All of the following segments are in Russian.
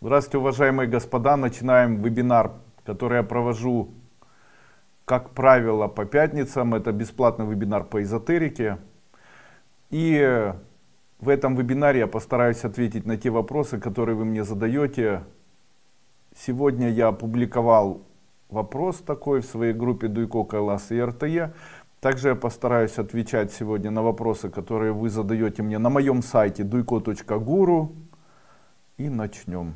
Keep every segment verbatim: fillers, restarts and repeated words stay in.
Здравствуйте, уважаемые господа. Начинаем вебинар, который я провожу, как правило, по пятницам. Это бесплатный вебинар по эзотерике. И в этом вебинаре я постараюсь ответить на те вопросы, которые вы мне задаете. Сегодня я опубликовал вопрос такой в своей группе Дуйко, Кайлас и эр тэ е. Также я постараюсь отвечать сегодня на вопросы, которые вы задаете мне на моем сайте дуйко точка гуру. И начнем.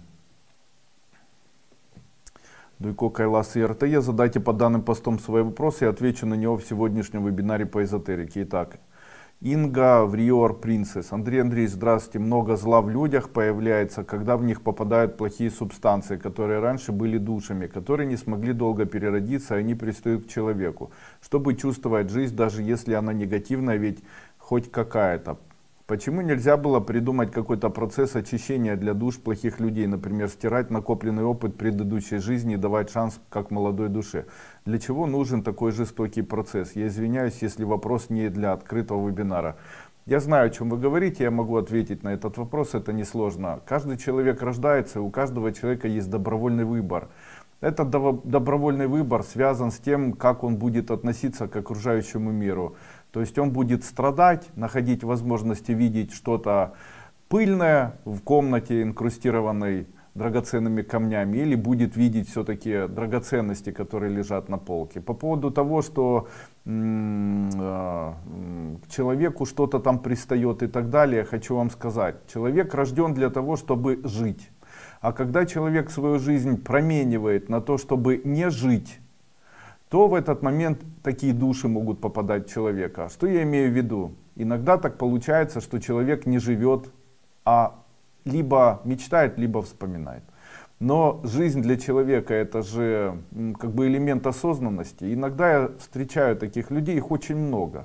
Дуйко, Кайлас и эр тэ е. Задайте под данным постом свой вопрос, и отвечу на него в сегодняшнем вебинаре по эзотерике. Итак, Инга Вриор Принцесс. Андрей Андреевич, здравствуйте. Много зла в людях появляется, когда в них попадают плохие субстанции, которые раньше были душами, которые не смогли долго переродиться, и они пристают к человеку. Чтобы чувствовать жизнь, даже если она негативная, ведь хоть какая-то. Почему нельзя было придумать какой-то процесс очищения для душ плохих людей, например, стирать накопленный опыт предыдущей жизни и давать шанс как молодой душе? Для чего нужен такой жестокий процесс? Я извиняюсь, если вопрос не для открытого вебинара. Я знаю, о чем вы говорите, я могу ответить на этот вопрос, это несложно. Каждый человек рождается, и у каждого человека есть добровольный выбор. Этот добровольный выбор связан с тем, как он будет относиться к окружающему миру. То есть он будет страдать, находить возможности видеть что-то пыльное в комнате, инкрустированной драгоценными камнями, или будет видеть все-таки драгоценности, которые лежат на полке. По поводу того, что м -м, к человеку что-то там пристает и так далее, хочу вам сказать. Человек рожден для того, чтобы жить. А когда человек свою жизнь променивает на то, чтобы не жить, то в этот момент такие души могут попадать в человека. Что я имею в виду? Иногда так получается, что человек не живет, а либо мечтает, либо вспоминает. Но жизнь для человека это же как бы элемент осознанности. Иногда я встречаю таких людей, их очень много.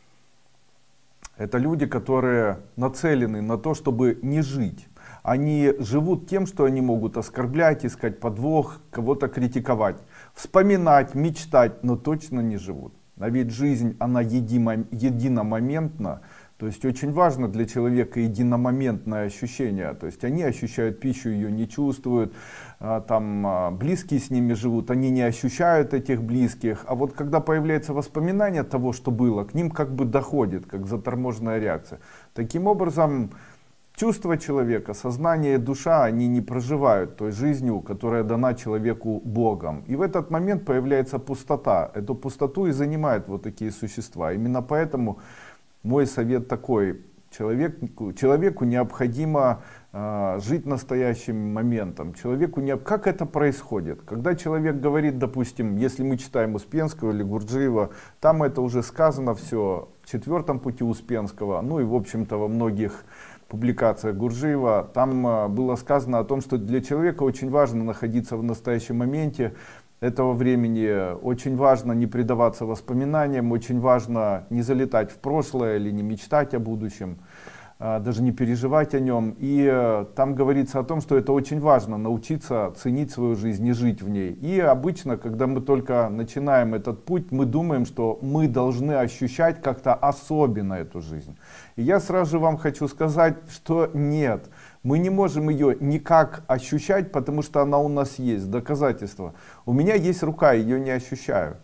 Это люди, которые нацелены на то, чтобы не жить. Они живут тем, что они могут оскорблять, искать подвох, кого-то критиковать, вспоминать, мечтать, но точно не живут. А ведь жизнь, она едино, единомоментна. То есть очень важно для человека единомоментное ощущение. То есть они ощущают пищу, ее не чувствуют, там близкие с ними живут, они не ощущают этих близких. А вот когда появляется воспоминание того, что было, к ним как бы доходит, как заторможенная реакция. Таким образом, чувства человека, сознание, душа, они не проживают той жизнью, которая дана человеку Богом. И в этот момент появляется пустота. Эту пустоту и занимают вот такие существа. Именно поэтому мой совет такой. Человеку, человеку необходимо э, жить настоящим моментом. Человеку не... Как это происходит? Когда человек говорит, допустим, если мы читаем Успенского или Гурджиева, там это уже сказано все в четвертом пути Успенского, ну и в общем-то во многих публикациях Гурджиева, там было сказано о том, что для человека очень важно находиться в настоящем моменте этого времени, очень важно не предаваться воспоминаниям, очень важно не залетать в прошлое или не мечтать о будущем, даже не переживать о нем. И там говорится о том, что это очень важно научиться ценить свою жизнь и жить в ней. И обычно, когда мы только начинаем этот путь, мы думаем, что мы должны ощущать как-то особенно эту жизнь. И я сразу же вам хочу сказать, что нет, мы не можем ее никак ощущать, потому что она у нас есть, доказательство. У меня есть рука, ее не ощущаю.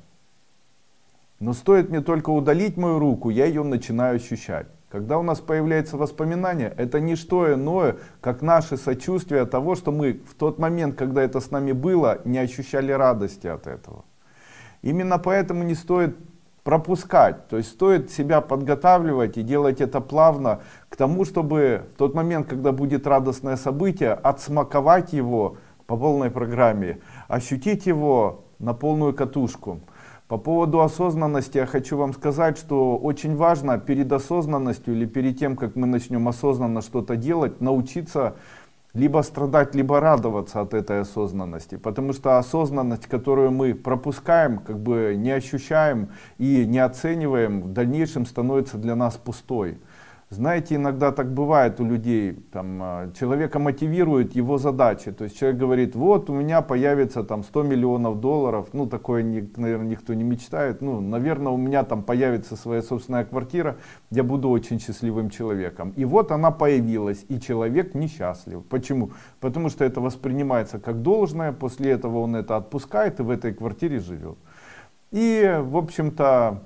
Но стоит мне только удалить мою руку, я ее начинаю ощущать. Когда у нас появляется воспоминание, это не что иное, как наше сочувствие того, что мы в тот момент, когда это с нами было, не ощущали радости от этого. Именно поэтому не стоит пропускать, то есть стоит себя подготавливать и делать это плавно к тому, чтобы в тот момент, когда будет радостное событие, отсмаковать его по полной программе, ощутить его на полную катушку. По поводу осознанности я хочу вам сказать, что очень важно перед осознанностью или перед тем, как мы начнем осознанно что-то делать, научиться либо страдать, либо радоваться от этой осознанности. Потому что осознанность, которую мы пропускаем, как бы не ощущаем и не оцениваем, в дальнейшем становится для нас пустой. Знаете, иногда так бывает у людей, там, человека мотивирует его задачи. То есть человек говорит, вот у меня появится там сто миллионов долларов, ну такое, наверное, никто не мечтает. Ну, наверное, у меня там появится своя собственная квартира, я буду очень счастливым человеком. И вот она появилась, и человек несчастлив. Почему? Потому что это воспринимается как должное, после этого он это отпускает и в этой квартире живет. И, в общем-то,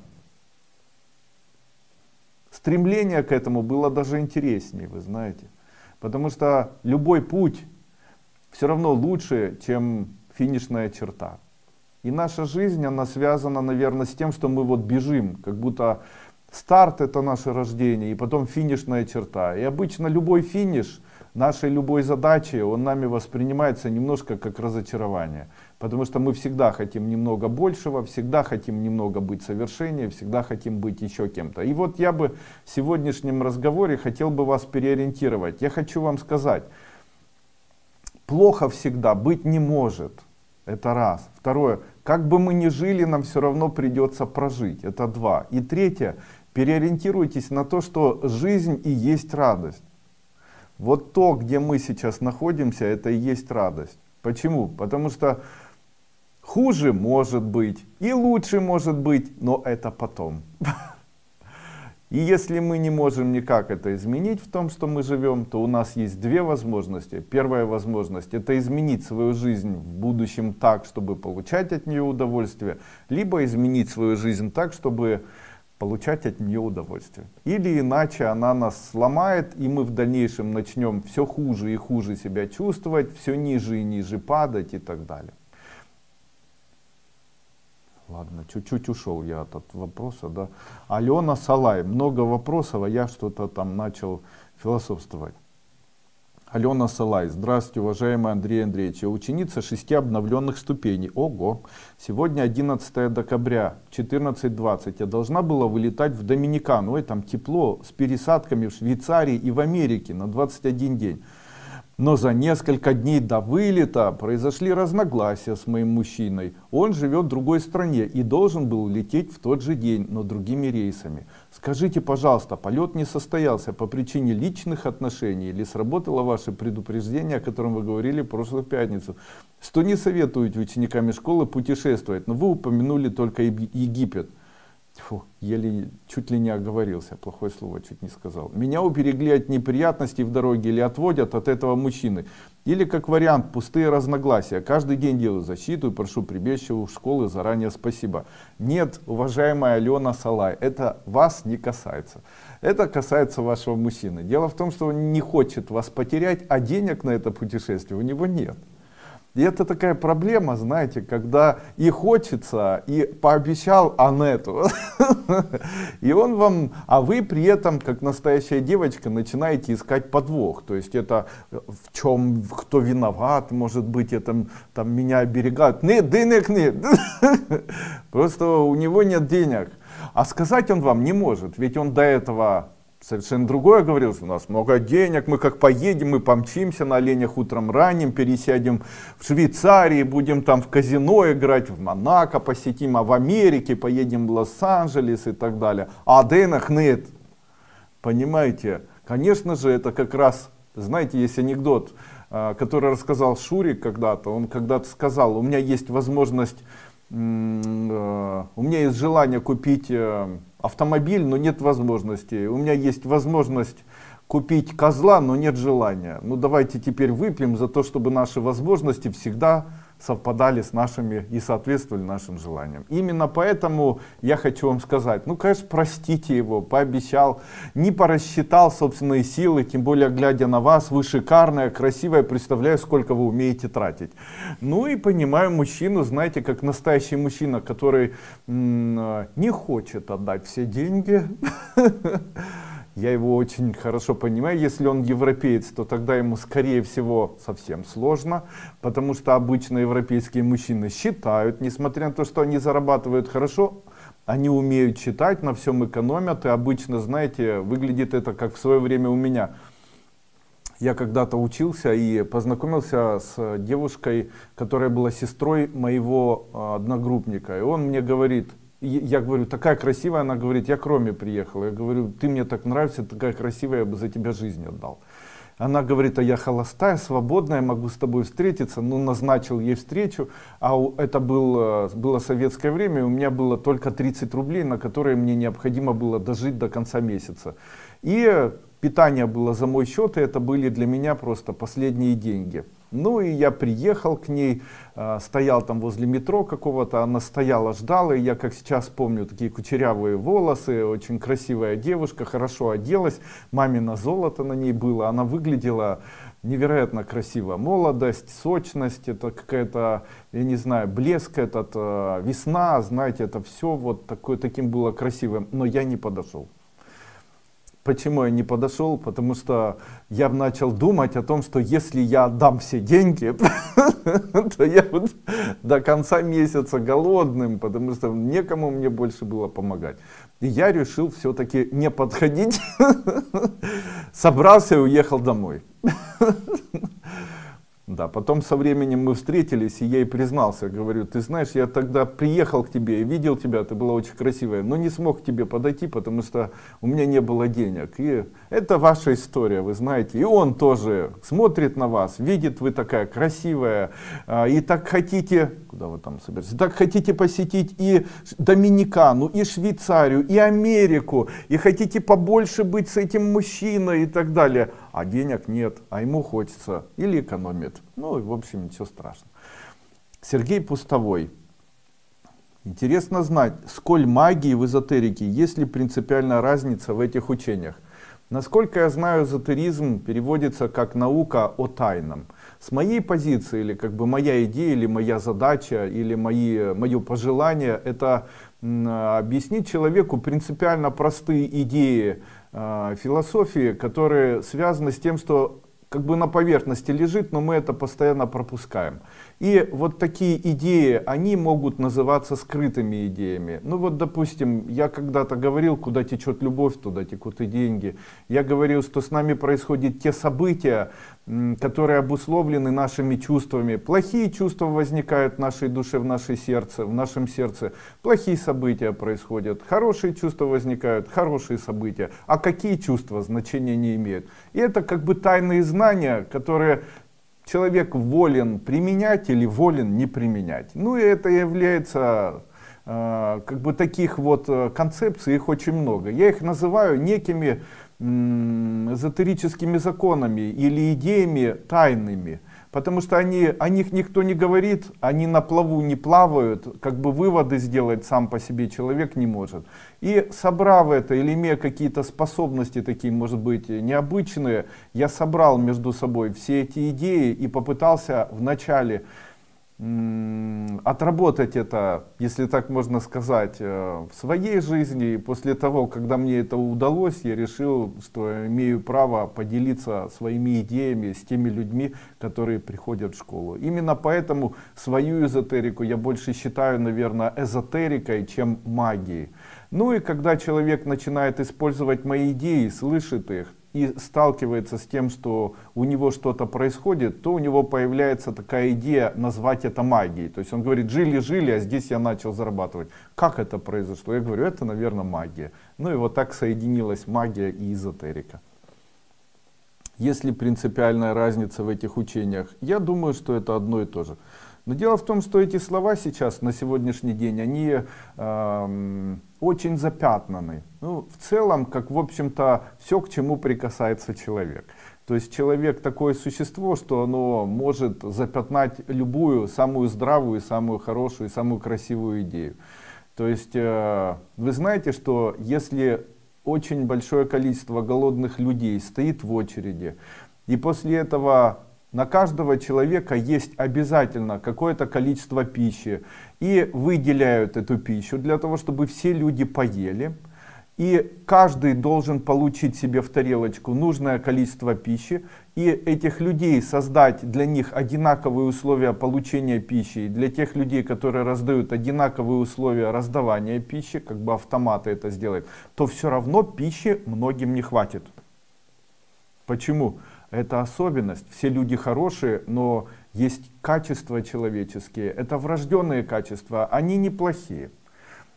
стремление к этому было даже интереснее, вы знаете. Потому что любой путь все равно лучше, чем финишная черта. И наша жизнь, она связана, наверное, с тем, что мы вот бежим, как будто старт — это наше рождение, и потом финишная черта. И обычно любой финиш нашей любой задачи, он нами воспринимается немножко как разочарование. Потому что мы всегда хотим немного большего, всегда хотим немного быть совершеннее, всегда хотим быть еще кем-то. И вот я бы в сегодняшнем разговоре хотел бы вас переориентировать. Я хочу вам сказать, плохо всегда быть не может. Это раз. Второе, как бы мы ни жили, нам все равно придется прожить. Это два. И третье, переориентируйтесь на то, что жизнь и есть радость. Вот то, где мы сейчас находимся, это и есть радость. Почему? Потому что хуже может быть, и лучше может быть, но это потом. И если мы не можем никак это изменить в том, что мы живем, то у нас есть две возможности. Первая возможность — это изменить свою жизнь в будущем так, чтобы получать от нее удовольствие, либо изменить свою жизнь так, чтобы получать от нее удовольствие. Или иначе она нас сломает, и мы в дальнейшем начнем все хуже и хуже себя чувствовать, все ниже и ниже падать и так далее. Ладно, чуть-чуть ушел я от, от вопроса. Да. Алена Салай. Много вопросов, а я что-то там начал философствовать. Алена Салай. Здравствуйте, уважаемый Андрей Андреевич. Я ученица шести обновленных ступеней. Ого! Сегодня одиннадцатое декабря, четырнадцать двадцать. Я должна была вылетать в Доминикану. Ой, там тепло, с пересадками в Швейцарии и в Америке на двадцать один день. Но за несколько дней до вылета произошли разногласия с моим мужчиной. Он живет в другой стране и должен был лететь в тот же день, но другими рейсами. Скажите, пожалуйста, полет не состоялся по причине личных отношений или сработало ваше предупреждение, о котором вы говорили в прошлую пятницу? Что не советуете учениками школы путешествовать, но вы упомянули только Египет. Фу, еле чуть ли не оговорился, плохое слово чуть не сказал. Меня уберегли от неприятностей в дороге или отводят от этого мужчины. Или как вариант пустые разногласия. Каждый день делаю защиту и прошу прибежище у школы заранее спасибо. Нет, уважаемая Алена Салай, это вас не касается. Это касается вашего мужчины. Дело в том, что он не хочет вас потерять, а денег на это путешествие у него нет. И это такая проблема, знаете, когда и хочется, и пообещал, а нету. И он вам, а вы при этом, как настоящая девочка, начинаете искать подвох. То есть это в чем, кто виноват, может быть, это там меня оберегают. Нет, денег нет. Просто у него нет денег. А сказать он вам не может, ведь он до этого совершенно другое говорил, что у нас много денег, мы как поедем, мы помчимся на оленях утром ранним, пересядем в Швейцарии, будем там в казино играть, в Монако посетим, а в Америке поедем в Лос-Анджелес и так далее. А денег нет. Понимаете? Конечно же, это как раз, знаете, есть анекдот, который рассказал Шурик когда-то. Он когда-то сказал, у меня есть возможность, у меня есть желание купить автомобиль, но нет возможности. У меня есть возможность купить козла, но нет желания. Ну давайте теперь выпьем за то, чтобы наши возможности всегда совпадали с нашими и соответствовали нашим желаниям. Именно поэтому я хочу вам сказать, ну конечно, простите его, пообещал, не порасчитал собственные силы, тем более глядя на вас, вы шикарная, красивая, представляю, сколько вы умеете тратить. Ну и понимаю мужчину, знаете, как настоящий мужчина, который не хочет отдать все деньги. Я его очень хорошо понимаю. Если он европеец, то тогда ему, скорее всего, совсем сложно. Потому что обычно европейские мужчины считают, несмотря на то, что они зарабатывают хорошо, они умеют считать, на всем экономят. И обычно, знаете, выглядит это как в свое время у меня. Я когда-то учился и познакомился с девушкой, которая была сестрой моего одногруппника. И он мне говорит: я говорю, такая красивая, она говорит, я к Роме приехала. Я говорю, ты мне так нравишься, такая красивая, я бы за тебя жизнь отдал. Она говорит, а я холостая, свободная, могу с тобой встретиться. Ну, назначил ей встречу, а это было, было советское время, и у меня было только тридцать рублей, на которые мне необходимо было дожить до конца месяца. И питание было за мой счет, и это были для меня просто последние деньги. Ну и я приехал к ней, э, стоял там возле метро какого-то, она стояла, ждала, и я как сейчас помню, такие кучерявые волосы, очень красивая девушка, хорошо оделась, мамино золото на ней было, она выглядела невероятно красиво, молодость, сочность, это какая-то, я не знаю, блеск, этот, э, весна, знаете, это все вот такое, таким было красивым, но я не подошел. Почему я не подошел? Потому что я начал думать о том, что если я отдам все деньги, то я буду до конца месяца голодным, потому что некому мне больше было помогать. И я решил все-таки не подходить, собрался и уехал домой. Да, потом со временем мы встретились, и я ей признался, говорю, ты знаешь, я тогда приехал к тебе и видел тебя, ты была очень красивая, но не смог к тебе подойти, потому что у меня не было денег. И это ваша история, вы знаете. И он тоже смотрит на вас, видит, вы такая красивая, и так хотите, куда вы там собираетесь, так хотите посетить и Доминикану, и Швейцарию, и Америку, и хотите побольше быть с этим мужчиной и так далее. А денег нет, а ему хочется или экономит. Ну, в общем, ничего страшного. Сергей Пустовой. Интересно знать, сколь магии в эзотерике, есть ли принципиальная разница в этих учениях? Насколько я знаю, эзотеризм переводится как наука о тайном. С моей позиции, или как бы моя идея, или моя задача, или мои, мое пожелание, это объяснить человеку принципиально простые идеи э, философии, которые связаны с тем, что как бы на поверхности лежит, но мы это постоянно пропускаем. И вот такие идеи, они могут называться скрытыми идеями. Ну вот, допустим, я когда-то говорил, куда течет любовь, туда текут и деньги. Я говорил, что с нами происходят те события, которые обусловлены нашими чувствами. Плохие чувства возникают в нашей душе, в нашей сердце, в нашем сердце. Плохие события происходят. Хорошие чувства возникают, хорошие события. А какие чувства, значения не имеют. И это как бы тайные знания, которые человек волен применять или волен не применять. Ну и это является э, как бы таких вот концепций, их очень много. Я их называю некими эзотерическими законами или идеями тайными, потому что они, о них никто не говорит, они на плаву не плавают, как бы выводы сделать сам по себе человек не может. И собрав это или имея какие-то способности такие, может быть, необычные, я собрал между собой все эти идеи и попытался вначале отработать это, если так можно сказать, в своей жизни. И после того, когда мне это удалось, я решил, что имею право поделиться своими идеями с теми людьми, которые приходят в школу. Именно поэтому свою эзотерику я больше считаю, наверное, эзотерикой, чем магией. Ну и когда человек начинает использовать мои идеи, слышит их и сталкивается с тем, что у него что-то происходит, то у него появляется такая идея назвать это магией. То есть он говорит, жили-жили, а здесь я начал зарабатывать. Как это произошло? Я говорю, это, наверное, магия. Ну и вот так соединилась магия и эзотерика. Есть ли принципиальная разница в этих учениях? Я думаю, что это одно и то же. Но дело в том, что эти слова сейчас, на сегодняшний день, они э, очень запятнаны. Ну, в целом, как в общем-то, все, к чему прикасается человек. То есть человек такое существо, что оно может запятнать любую, самую здравую, самую хорошую, самую красивую идею. То есть э, вы знаете, что если очень большое количество голодных людей стоит в очереди, и после этого на каждого человека есть обязательно какое-то количество пищи, и выделяют эту пищу для того, чтобы все люди поели, и каждый должен получить себе в тарелочку нужное количество пищи, и этих людей создать для них одинаковые условия получения пищи, и для тех людей, которые раздают одинаковые условия раздавания пищи, как бы автоматы это сделают, то все равно пищи многим не хватит. Почему? Это особенность. Все люди хорошие, но есть качества человеческие. Это врожденные качества, они неплохие.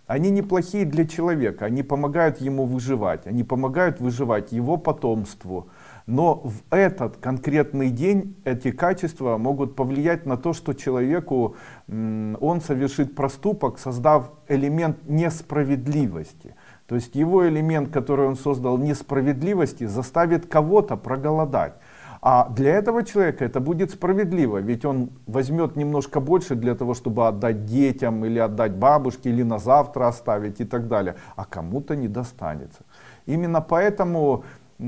Они неплохие для человека, они помогают ему выживать, они помогают выживать его потомству. Но в этот конкретный день эти качества могут повлиять на то, что человеку, он совершит проступок, создав элемент несправедливости. То есть его элемент, который он создал несправедливости, заставит кого-то проголодать. А для этого человека это будет справедливо, ведь он возьмет немножко больше для того, чтобы отдать детям, или отдать бабушке, или на завтра оставить и так далее. А кому-то не достанется. Именно поэтому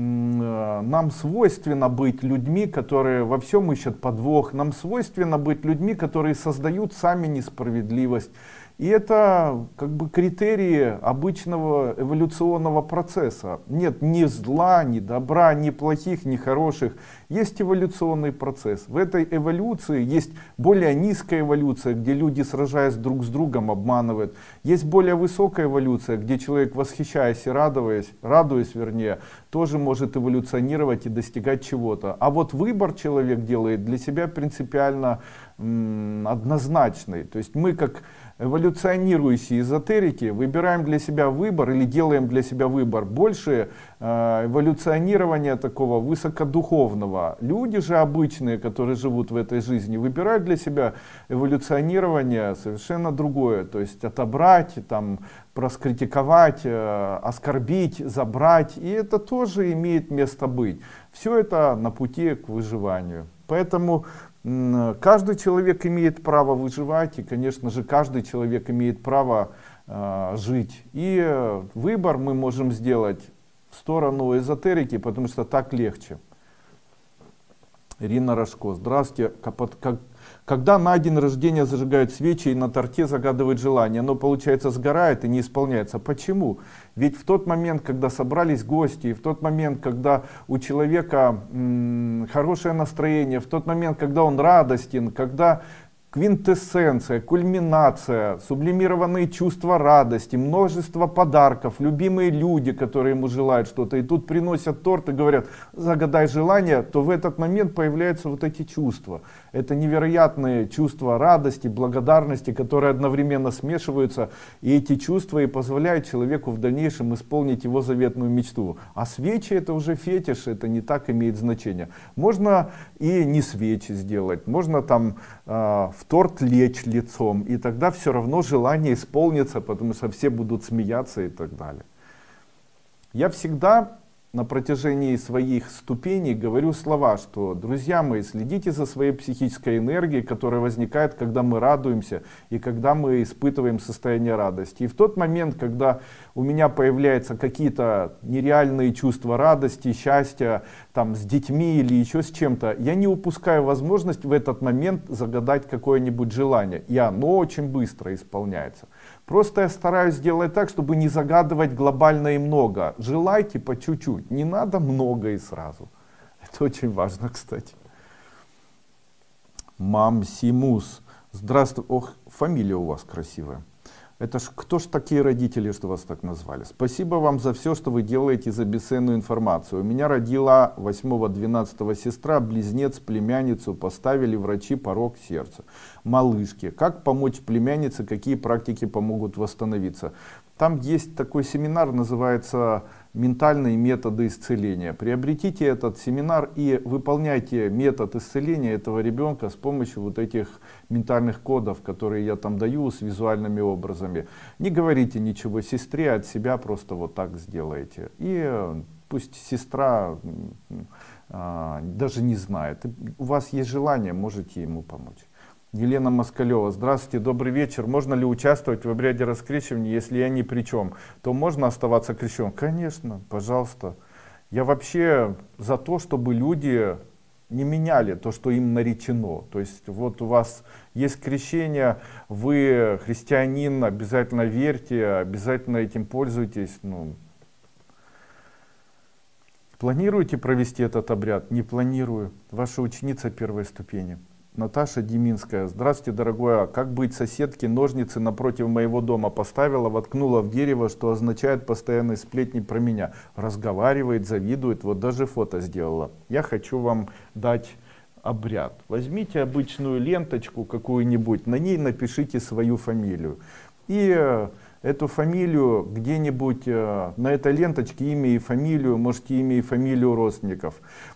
нам свойственно быть людьми, которые во всем ищут подвох. Нам свойственно быть людьми, которые создают сами несправедливость. И это как бы критерии обычного эволюционного процесса. Нет ни зла, ни добра, ни плохих, ни хороших. Есть эволюционный процесс. В этой эволюции есть более низкая эволюция, где люди, сражаясь друг с другом, обманывают. Есть более высокая эволюция, где человек, восхищаясь и радуясь, радуясь, вернее, тоже может эволюционировать и достигать чего-то. А вот выбор человек делает для себя принципиально м, однозначный. То есть мы, как эволюционирующие эзотерики, выбираем для себя выбор или делаем для себя выбор больше э, эволюционирования такого высокодуховного. Люди же обычные, которые живут в этой жизни, выбирают для себя эволюционирование совершенно другое. То есть отобрать, там, проскритиковать, э, оскорбить, забрать. И это тоже имеет место быть. Все это на пути к выживанию. Поэтому каждый человек имеет право выживать, и, конечно же, каждый человек имеет право э, жить. И э, выбор мы можем сделать в сторону эзотерики, потому что так легче. Ирина Рожко. Здравствуйте. Как, когда на день рождения зажигают свечи и на торте загадывают желание, оно, получается, сгорает и не исполняется. Почему? Ведь в тот момент, когда собрались гости, и в тот момент, когда у человека м, хорошее настроение, в тот момент, когда он радостен, когда квинтэссенция, кульминация, сублимированные чувства радости, множество подарков, любимые люди, которые ему желают что-то, и тут приносят торт и говорят: загадай желание, то в этот момент появляются вот эти чувства. Это невероятные чувства радости, благодарности, которые одновременно смешиваются, и эти чувства и позволяют человеку в дальнейшем исполнить его заветную мечту. А свечи — это уже фетиш, это не так имеет значение. Можно и не свечи сделать, можно там э, в торт лечь лицом, и тогда все равно желание исполнится, потому что все будут смеяться и так далее. Я всегда на протяжении своих ступеней говорю слова, что, друзья мои, следите за своей психической энергией, которая возникает, когда мы радуемся и когда мы испытываем состояние радости. И в тот момент, когда у меня появляются какие-то нереальные чувства радости, счастья, там, с детьми или еще с чем-то, я не упускаю возможность в этот момент загадать какое-нибудь желание, и оно очень быстро исполняется. Просто я стараюсь сделать так, чтобы не загадывать глобально и много. Желайте по чуть-чуть, не надо много и сразу. Это очень важно, кстати. Мамсимус. Здравствуй. Ох, фамилия у вас красивая. Это ж кто ж такие родители, что вас так назвали? Спасибо вам за все, что вы делаете, за бесценную информацию. У меня родила восьмого двенадцатого сестра, близнец, племянницу, поставили врачи порок сердца. Малышки. Как помочь племяннице, какие практики помогут восстановиться? Там есть такой семинар, называется «Ментальные методы исцеления». Приобретите этот семинар и выполняйте метод исцеления этого ребенка с помощью вот этих ментальных кодов, которые я там даю с визуальными образами. Не говорите ничего сестре, от себя просто вот так сделайте. И пусть сестра а, даже не знает. У вас есть желание, можете ему помочь. Елена Москалева. Здравствуйте, добрый вечер. Можно ли участвовать в обряде раскрещивания, если я ни при чем? То можно оставаться крещенным? Конечно, пожалуйста. Я вообще за то, чтобы люди не меняли то, что им наречено. То есть вот у вас есть крещение, вы христианин, обязательно верьте, обязательно этим пользуйтесь. Ну, планируете провести этот обряд? Не планирую. Ваша ученица первой ступени. Наташа Деминская. Здравствуйте, дорогой. А как быть соседке? Ножницы напротив моего дома поставила, воткнула в дерево, что означает постоянные сплетни про меня. Разговаривает, завидует, вот даже фото сделала. Я хочу вам дать обряд. Возьмите обычную ленточку какую-нибудь, на ней напишите свою фамилию. И эту фамилию где-нибудь э, на этой ленточке, имя и фамилию, можете имя и фамилию родственников.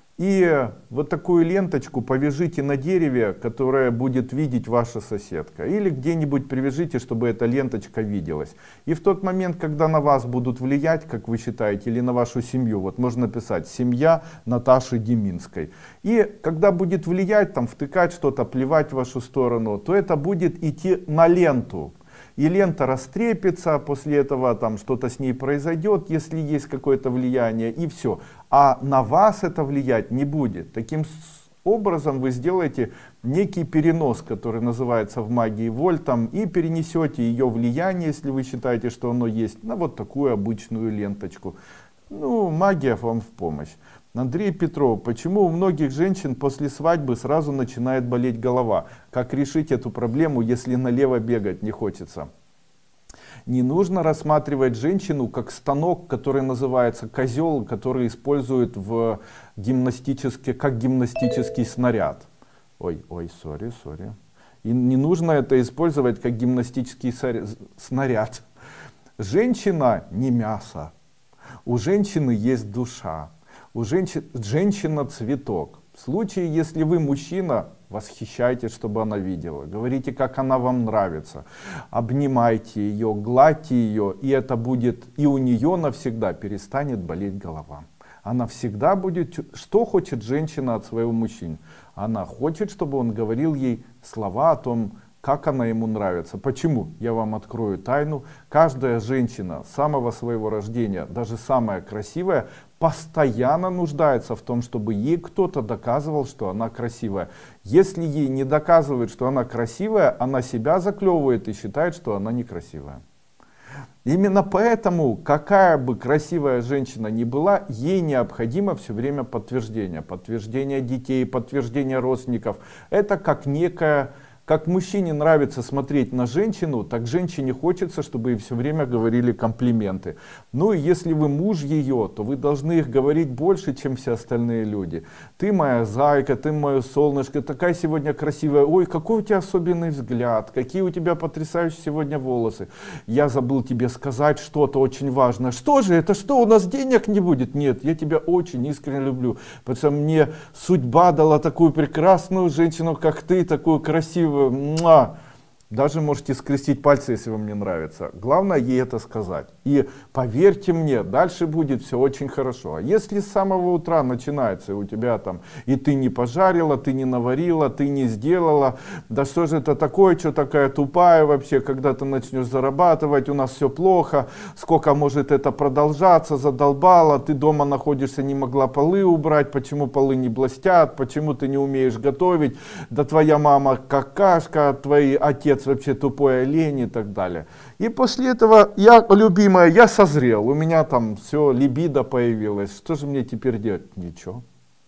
И вот такую ленточку повяжите на дереве, которое будет видеть ваша соседка. Или где-нибудь привяжите, чтобы эта ленточка виделась. И в тот момент, когда на вас будут влиять, как вы считаете, или на вашу семью, вот можно написать «семья Наташи Деминской». И когда будет влиять, там, втыкать что-то, плевать в вашу сторону, то это будет идти на ленту. И лента растрепится, после этого там что-то с ней произойдет, если есть какое-то влияние, и все. А на вас это влиять не будет. Таким образом вы сделаете некий перенос, который называется в магии вольтом, и перенесете ее влияние, если вы считаете, что оно есть, на вот такую обычную ленточку. Ну, магия вам в помощь. Андрей Петров, почему у многих женщин после свадьбы сразу начинает болеть голова? Как решить эту проблему, если налево бегать не хочется? Не нужно рассматривать женщину как станок, который называется козел, который используют в гимнастический, как гимнастический снаряд. Ой, ой, сори, сори. И не нужно это использовать как гимнастический снаряд. Женщина не мясо. У женщины есть душа. У женщин, женщина цветок. В случае, если вы мужчина, восхищайтесь, чтобы она видела. Говорите, как она вам нравится. Обнимайте ее, гладьте ее, и это будет, и у нее навсегда перестанет болеть голова. Она всегда будет, что хочет женщина от своего мужчины? Она хочет, чтобы он говорил ей слова о том, как она ему нравится. Почему? Я вам открою тайну. Каждая женщина с самого своего рождения, даже самая красивая, постоянно нуждается в том, чтобы ей кто-то доказывал, что она красивая. Если ей не доказывают, что она красивая, она себя заклевывает и считает, что она некрасивая. Именно поэтому, какая бы красивая женщина ни была, ей необходимо все время подтверждение. Подтверждение детей, подтверждение родственников. Это как некая... Как мужчине нравится смотреть на женщину, так женщине хочется, чтобы ей все время говорили комплименты. Ну и если вы муж ее, то вы должны их говорить больше, чем все остальные люди. Ты моя зайка, ты мое солнышко, такая сегодня красивая. Ой, какой у тебя особенный взгляд, какие у тебя потрясающие сегодня волосы. Я забыл тебе сказать что-то очень важное. Что же это, что, у нас денег не будет? Нет, я тебя очень искренне люблю, потому что мне судьба дала такую прекрасную женщину, как ты, такую красивую. Муа! Даже можете скрестить пальцы, если вам не нравится. Главное ей это сказать. И поверьте мне, дальше будет все очень хорошо. А если с самого утра начинается у тебя там, и ты не пожарила, ты не наварила, ты не сделала, да что же это такое, что такая тупая вообще, когда ты начнешь зарабатывать, у нас все плохо, сколько может это продолжаться, задолбала, ты дома находишься, не могла полы убрать, почему полы не блестят, почему ты не умеешь готовить, да твоя мама какашка, твой отец вообще тупой олень и так далее. И после этого я, любимая, я созрел, у меня там все, либидо появилось. Что же мне теперь делать? Ничего.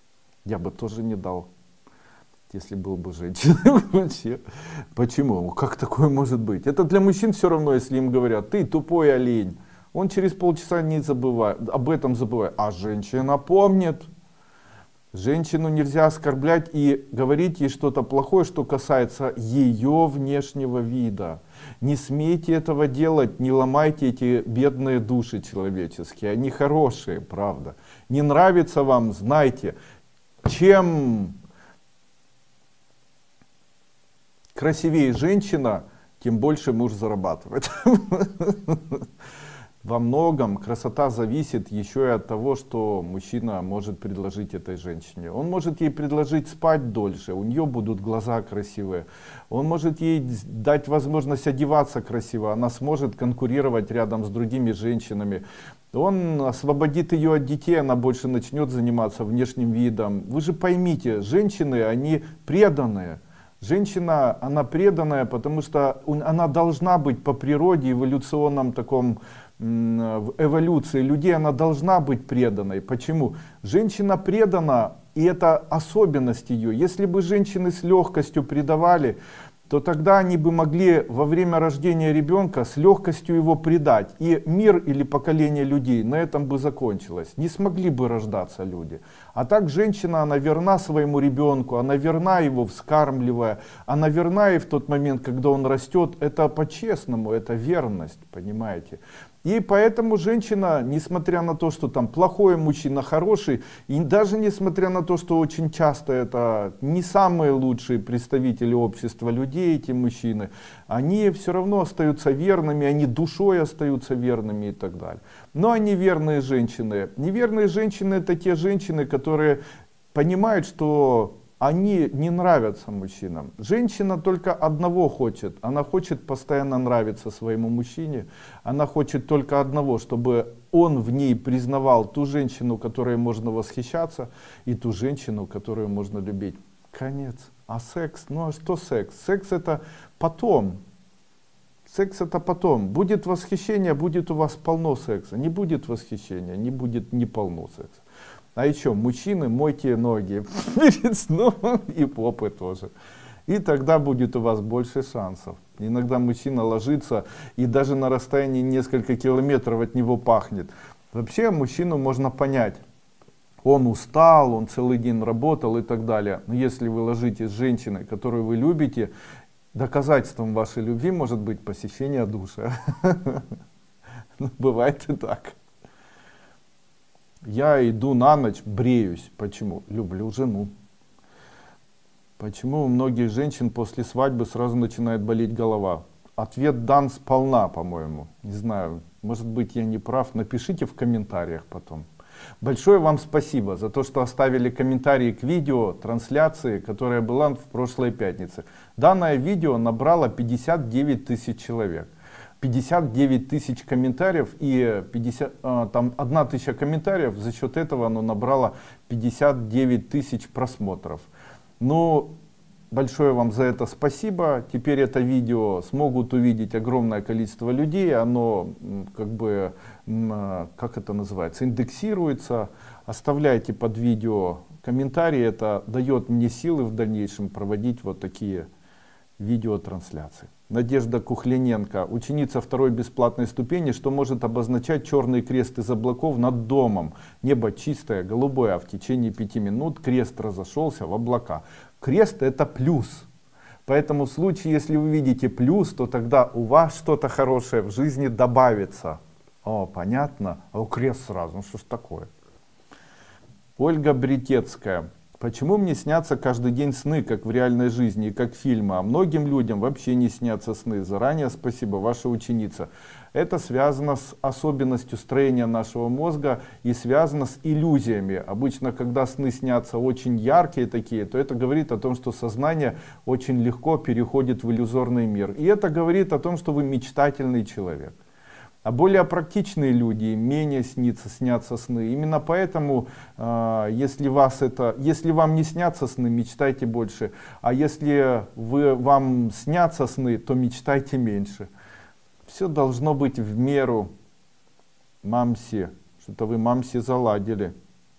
Я бы тоже не дал, если был бы женщиной. Почему? Как такое может быть? Это для мужчин все равно, если им говорят, ты тупой олень. Он через полчаса не забывает, об этом забывает. А женщина помнит. Женщину нельзя оскорблять и говорить ей что-то плохое, что касается ее внешнего вида. Не смейте этого делать, не ломайте эти бедные души человеческие. Они хорошие, правда. Не нравится вам, знайте, чем красивее женщина, тем больше муж зарабатывает. Во многом красота зависит еще и от того, что мужчина может предложить этой женщине. Он может ей предложить спать дольше, у нее будут глаза красивые. Он может ей дать возможность одеваться красиво, она сможет конкурировать рядом с другими женщинами. Он освободит ее от детей, она больше начнет заниматься внешним видом. Вы же поймите, женщины, они преданные. Женщина, она преданная, потому что она должна быть по природе, эволюционном таком, в эволюции людей, она должна быть преданной. Почему? Женщина предана, и это особенность ее. Если бы женщины с легкостью предавали, то тогда они бы могли во время рождения ребенка с легкостью его предать. И мир или поколение людей на этом бы закончилось. Не смогли бы рождаться люди. А так женщина, она верна своему ребенку, она верна его вскармливая, она верна и в тот момент, когда он растет. Это по-честному, это верность, понимаете. И поэтому женщина, несмотря на то, что там плохой мужчина, хороший, и даже несмотря на то, что очень часто это не самые лучшие представители общества людей, эти мужчины, они все равно остаются верными, они душой остаются верными и так далее. Но они верные женщины. Неверные женщины — это те женщины, которые понимают, что они не нравятся мужчинам. Женщина только одного хочет. Она хочет постоянно нравиться своему мужчине. Она хочет только одного, чтобы он в ней признавал ту женщину, которой можно восхищаться, и ту женщину, которую можно любить. Конец. А секс? Ну а что секс? Секс — это потом. Секс — это потом. Будет восхищение, будет у вас полно секса. Не будет восхищения, не будет не полно секса. А еще, мужчины, мойте ноги перед сном и попы тоже. И тогда будет у вас больше шансов. Иногда мужчина ложится, и даже на расстоянии несколько километров от него пахнет. Вообще мужчину можно понять. Он устал, он целый день работал и так далее. Но если вы ложитесь с женщиной, которую вы любите, доказательством вашей любви может быть посещение душа. Бывает и так. Я иду на ночь, бреюсь. Почему? Люблю жену. Почему у многих женщин после свадьбы сразу начинает болеть голова? Ответ дан сполна, по-моему. Не знаю, может быть, я не прав. Напишите в комментариях потом. Большое вам спасибо за то, что оставили комментарии к видео трансляции, которая была в прошлой пятнице. Данное видео набрало пятьдесят девять тысяч человек. пятьдесят девять тысяч комментариев и пятьдесят, а, там одна тысяча комментариев, за счет этого оно набрало пятьдесят девять тысяч просмотров. Ну, большое вам за это спасибо. Теперь это видео смогут увидеть огромное количество людей. Оно как бы, как это называется, индексируется. Оставляйте под видео комментарии. Это дает мне силы в дальнейшем проводить вот такие видеотрансляции. Надежда Кухлененко, ученица второй бесплатной ступени, что может обозначать черный крест из облаков над домом. Небо чистое, голубое, а в течение пяти минут крест разошелся в облака. Крест — это плюс. Поэтому в случае, если вы видите плюс, то тогда у вас что-то хорошее в жизни добавится. О, понятно? А у крест сразу, ну что ж такое? Ольга Бретецкая. Почему мне снятся каждый день сны, как в реальной жизни и как фильмы, а многим людям вообще не снятся сны? Заранее спасибо, ваша ученица. Это связано с особенностью строения нашего мозга и связано с иллюзиями. Обычно, когда сны снятся очень яркие такие, то это говорит о том, что сознание очень легко переходит в иллюзорный мир. И это говорит о том, что вы мечтательный человек. А более практичные люди менее снится, снятся сны. Именно поэтому, э, если, вас это, если вам не снятся сны, мечтайте больше. А если вы, вам снятся сны, то мечтайте меньше. Все должно быть в меру. Мамси. Что-то вы мамси заладили.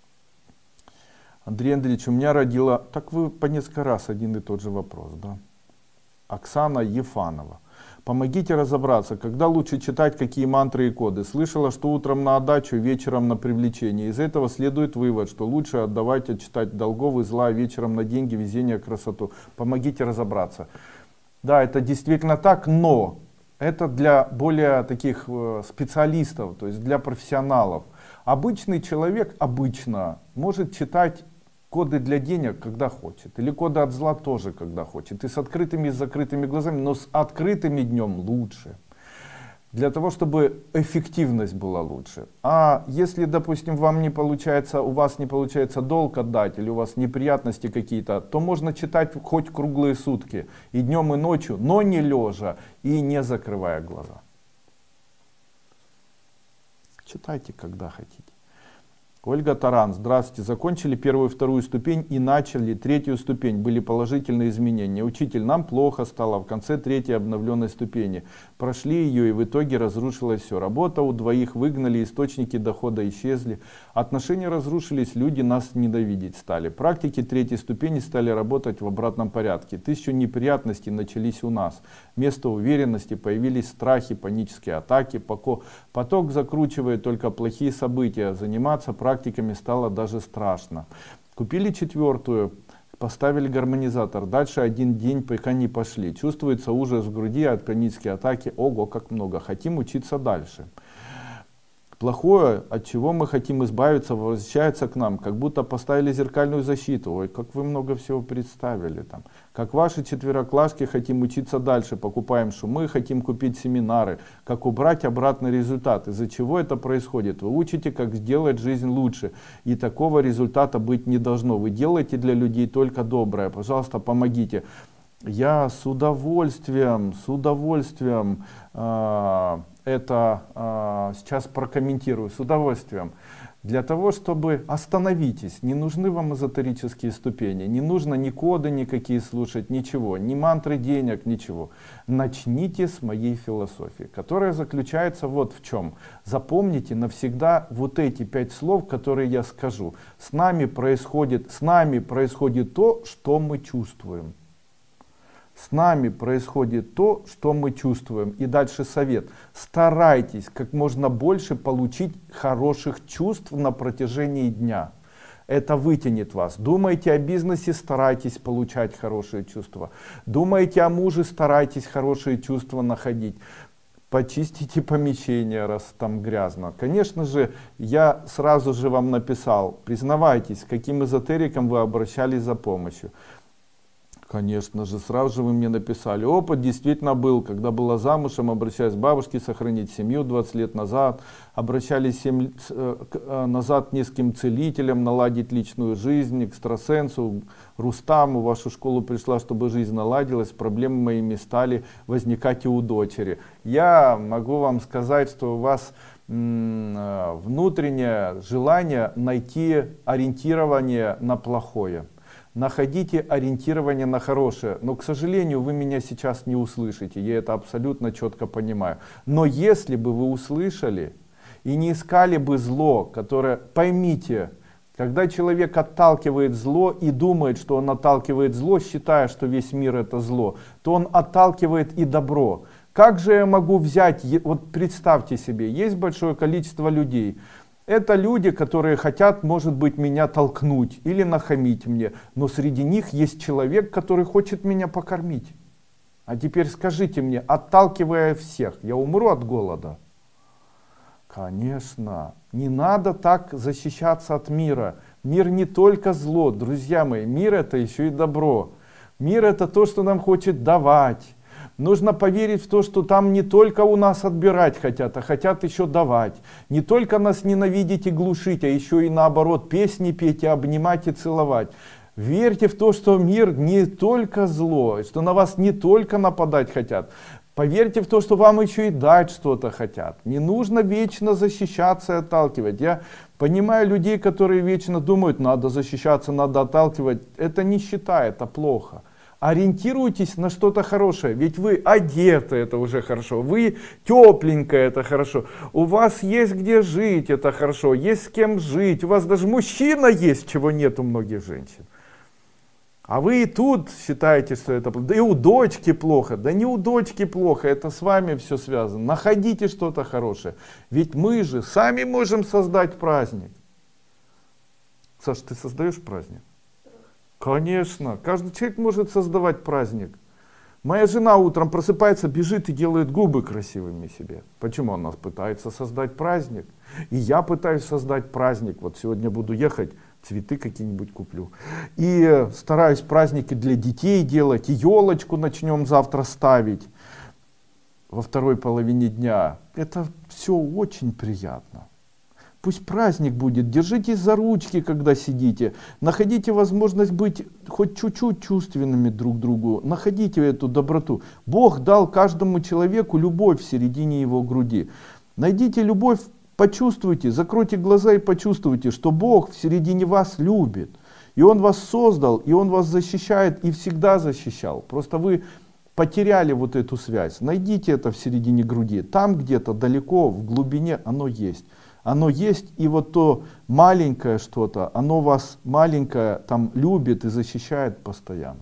Андрей Андреевич, у меня родила... Так вы по несколько раз один и тот же вопрос, да? Оксана Ефанова. Помогите разобраться, когда лучше читать какие мантры и коды. Слышала, что утром на отдачу, вечером на привлечение. Из этого следует вывод, что лучше отдавать, а читать долгов и зла, а вечером на деньги, везение, красоту. Помогите разобраться. Да, это действительно так, но это для более таких специалистов, то есть для профессионалов. Обычный человек обычно может читать коды для денег, когда хочет. Или коды от зла тоже, когда хочет. И с открытыми и с закрытыми глазами. Но с открытыми днем лучше. Для того, чтобы эффективность была лучше. А если, допустим, вам не получается, у вас не получается долг отдать, или у вас неприятности какие-то, то можно читать хоть круглые сутки. И днем, и ночью, но не лежа и не закрывая глаза. Читайте, когда хотите. Ольга Таран, здравствуйте. Закончили первую и вторую ступень и начали третью ступень. Были положительные изменения. Учитель, нам плохо стало в конце третьей обновленной ступени. Прошли ее и в итоге разрушилось все. Работа у двоих, выгнали, источники дохода исчезли. Отношения разрушились, люди нас ненавидеть стали. Практики третьей ступени стали работать в обратном порядке. Тысячу неприятностей начались у нас. Вместо уверенности появились страхи, панические атаки. Поток закручивает только плохие события. Заниматься практиками стало даже страшно. Купили четвертую, поставили гармонизатор. Дальше один день пока не пошли. Чувствуется ужас в груди от панической атаки. Ого, как много. Хотим учиться дальше. Плохое, от чего мы хотим избавиться, возвращается к нам, как будто поставили зеркальную защиту. Ой, как вы много всего представили там. Как ваши четвероклашки, хотим учиться дальше, покупаем шумы, хотим купить семинары. Как убрать обратный результат. Из-за чего это происходит? Вы учите, как сделать жизнь лучше. И такого результата быть не должно. Вы делаете для людей только доброе. Пожалуйста, помогите. Я с удовольствием, с удовольствием э, это э, сейчас прокомментирую, с удовольствием. Для того, чтобы остановитесь, не нужны вам эзотерические ступени, не нужно ни коды никакие слушать, ничего, ни мантры денег, ничего. Начните с моей философии, которая заключается вот в чем. Запомните навсегда вот эти пять слов, которые я скажу. С нами происходит, с нами происходит то, что мы чувствуем. С нами происходит то, что мы чувствуем. И дальше совет. Старайтесь как можно больше получить хороших чувств на протяжении дня. Это вытянет вас. Думаете о бизнесе, старайтесь получать хорошие чувства. Думаете о муже, старайтесь хорошие чувства находить. Почистите помещение, раз там грязно. Конечно же, я сразу же вам написал. Признавайтесь, к каким эзотерикам вы обращались за помощью. Конечно же, сразу же вы мне написали. Опыт действительно был, когда была замужем, обращаясь к бабушке, сохранить семью двадцать лет назад. Обращались семь э, назад к нескольким целителям, наладить личную жизнь, экстрасенсу, Рустаму. В вашу школу пришла, чтобы жизнь наладилась. Проблемы моими стали возникать и у дочери. Я могу вам сказать, что у вас м, внутреннее желание найти ориентирование на плохое. Находите ориентирование на хорошее, но, к сожалению, вы меня сейчас не услышите, я это абсолютно четко понимаю. Но если бы вы услышали и не искали бы зло, которое, поймите, когда человек отталкивает зло и думает, что он отталкивает зло, считая, что весь мир это зло, то он отталкивает и добро. Как же я могу взять, вот представьте себе, есть большое количество людей. Это люди, которые хотят, может быть, меня толкнуть или нахамить мне. Но среди них есть человек, который хочет меня покормить. А теперь скажите мне, отталкивая всех, я умру от голода? Конечно, не надо так защищаться от мира. Мир не только зло, друзья мои, мир это еще и добро. Мир это то, что нам хочет давать. Нужно поверить в то, что там не только у нас отбирать хотят, а хотят еще давать. Не только нас ненавидеть и глушить, а еще и наоборот песни петь, и обнимать и целовать. Верьте в то, что мир не только зло, что на вас не только нападать хотят. Поверьте в то, что вам еще и дать что-то хотят. Не нужно вечно защищаться и отталкивать. Я понимаю людей, которые вечно думают, надо защищаться, надо отталкивать. Это нищета, это плохо. Ориентируйтесь на что-то хорошее, ведь вы одеты, это уже хорошо, вы тепленькая, это хорошо, у вас есть где жить, это хорошо, есть с кем жить, у вас даже мужчина есть, чего нет у многих женщин. А вы и тут считаете, что это плохо, да и у дочки плохо, да не у дочки плохо, это с вами все связано. Находите что-то хорошее, ведь мы же сами можем создать праздник. Саша, ты создаешь праздник? Конечно, каждый человек может создавать праздник. Моя жена утром просыпается, бежит и делает губы красивыми себе. Почему она пытается создать праздник? И я пытаюсь создать праздник. Вот сегодня буду ехать, цветы какие-нибудь куплю. И стараюсь праздники для детей делать, и елочку начнем завтра ставить во второй половине дня. Это все очень приятно. Пусть праздник будет, держитесь за ручки, когда сидите, находите возможность быть хоть чуть-чуть чувственными друг к другу, находите эту доброту. Бог дал каждому человеку любовь в середине его груди. Найдите любовь Почувствуйте, закройте глаза и почувствуйте, что Бог в середине вас любит. И Он вас создал, и Он вас защищает, и всегда защищал. Просто вы потеряли вот эту связь. Найдите это в середине груди. Там где-то далеко, в глубине оно есть. Оно есть, и вот то маленькое что-то, оно вас маленькое там любит и защищает постоянно.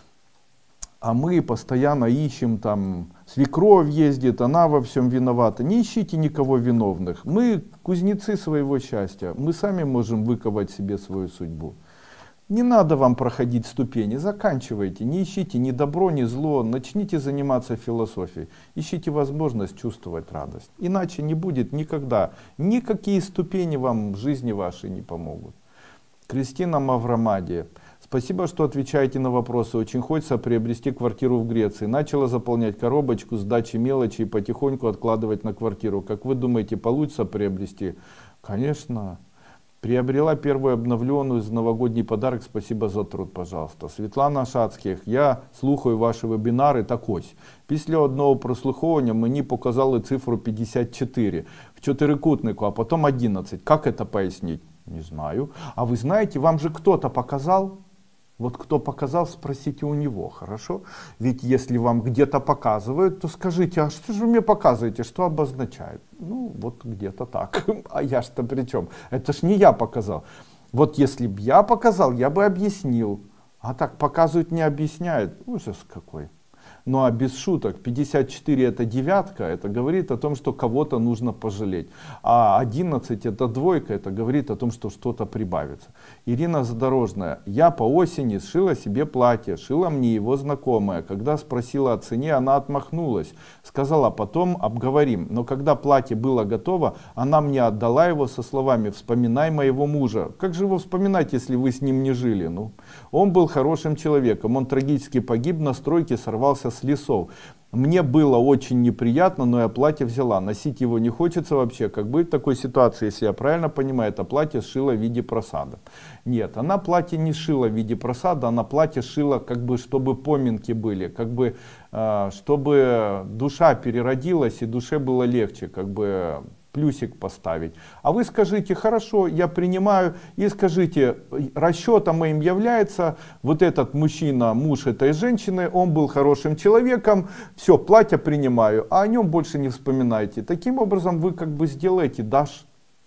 А мы постоянно ищем, там, свекровь ездит, она во всем виновата. Не ищите никого виновных. Мы кузнецы своего счастья. Мы сами можем выковать себе свою судьбу. Не надо вам проходить ступени, заканчивайте. Не ищите ни добро, ни зло. Начните заниматься философией. Ищите возможность чувствовать радость. Иначе не будет никогда. Никакие ступени вам в жизни вашей не помогут. Кристина Маврамадия. Спасибо, что отвечаете на вопросы. Очень хочется приобрести квартиру в Греции. Начала заполнять коробочку с дачей мелочи и потихоньку откладывать на квартиру. Как вы думаете, получится приобрести? Конечно. Приобрела первую обновленную за новогодний подарок. Спасибо за труд, пожалуйста. Світлана Шацьких. Я слухаю ваші вебінари. Так ось. Після одного прослуховування мені показали цифру пятьдесят четыре в чотирикутнику, а потом одиннадцать. Как это пояснить? Не знаю. А вы знаете, вам же кто-то показал? Вот кто показал, спросите у него, хорошо? Ведь если вам где-то показывают, то скажите, а что же вы мне показываете, что обозначает? Ну, вот где-то так. А я что при чем? Это ж не я показал. Вот если бы я показал, я бы объяснил. А так показывают, не объясняют. Ужас какой. Ну а без шуток, пятьдесят четыре это девятка, это говорит о том, что кого-то нужно пожалеть. А одиннадцать это двойка, это говорит о том, что что-то прибавится. Ирина Задорожная. Я по осени сшила себе платье, шила мне его знакомая. Когда спросила о цене, она отмахнулась. Сказала, потом обговорим. Но когда платье было готово, она мне отдала его со словами: вспоминай моего мужа. Как же его вспоминать, если вы с ним не жили? Ну, он был хорошим человеком, он трагически погиб на стройке, сорвался с лесов. Мне было очень неприятно, но я платье взяла. Носить его не хочется вообще. Как быть в такой ситуации, если я правильно понимаю, это платье сшила в виде просада? Нет, она платье не шила в виде просада, она платье шила, как бы, чтобы поминки были, как бы, э, чтобы душа переродилась и душе было легче, как бы плюсик поставить. А вы скажите, хорошо, я принимаю, и скажите, расчетом моим является вот этот мужчина, муж этой женщины, он был хорошим человеком, все, платье принимаю, а о нем больше не вспоминайте. Таким образом вы как бы сделаете, дашь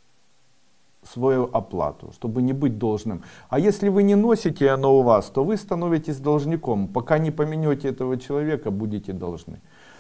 свою оплату, чтобы не быть должным. А если вы не носите оно у вас, то вы становитесь должником. Пока не поменете этого человека, будете должны.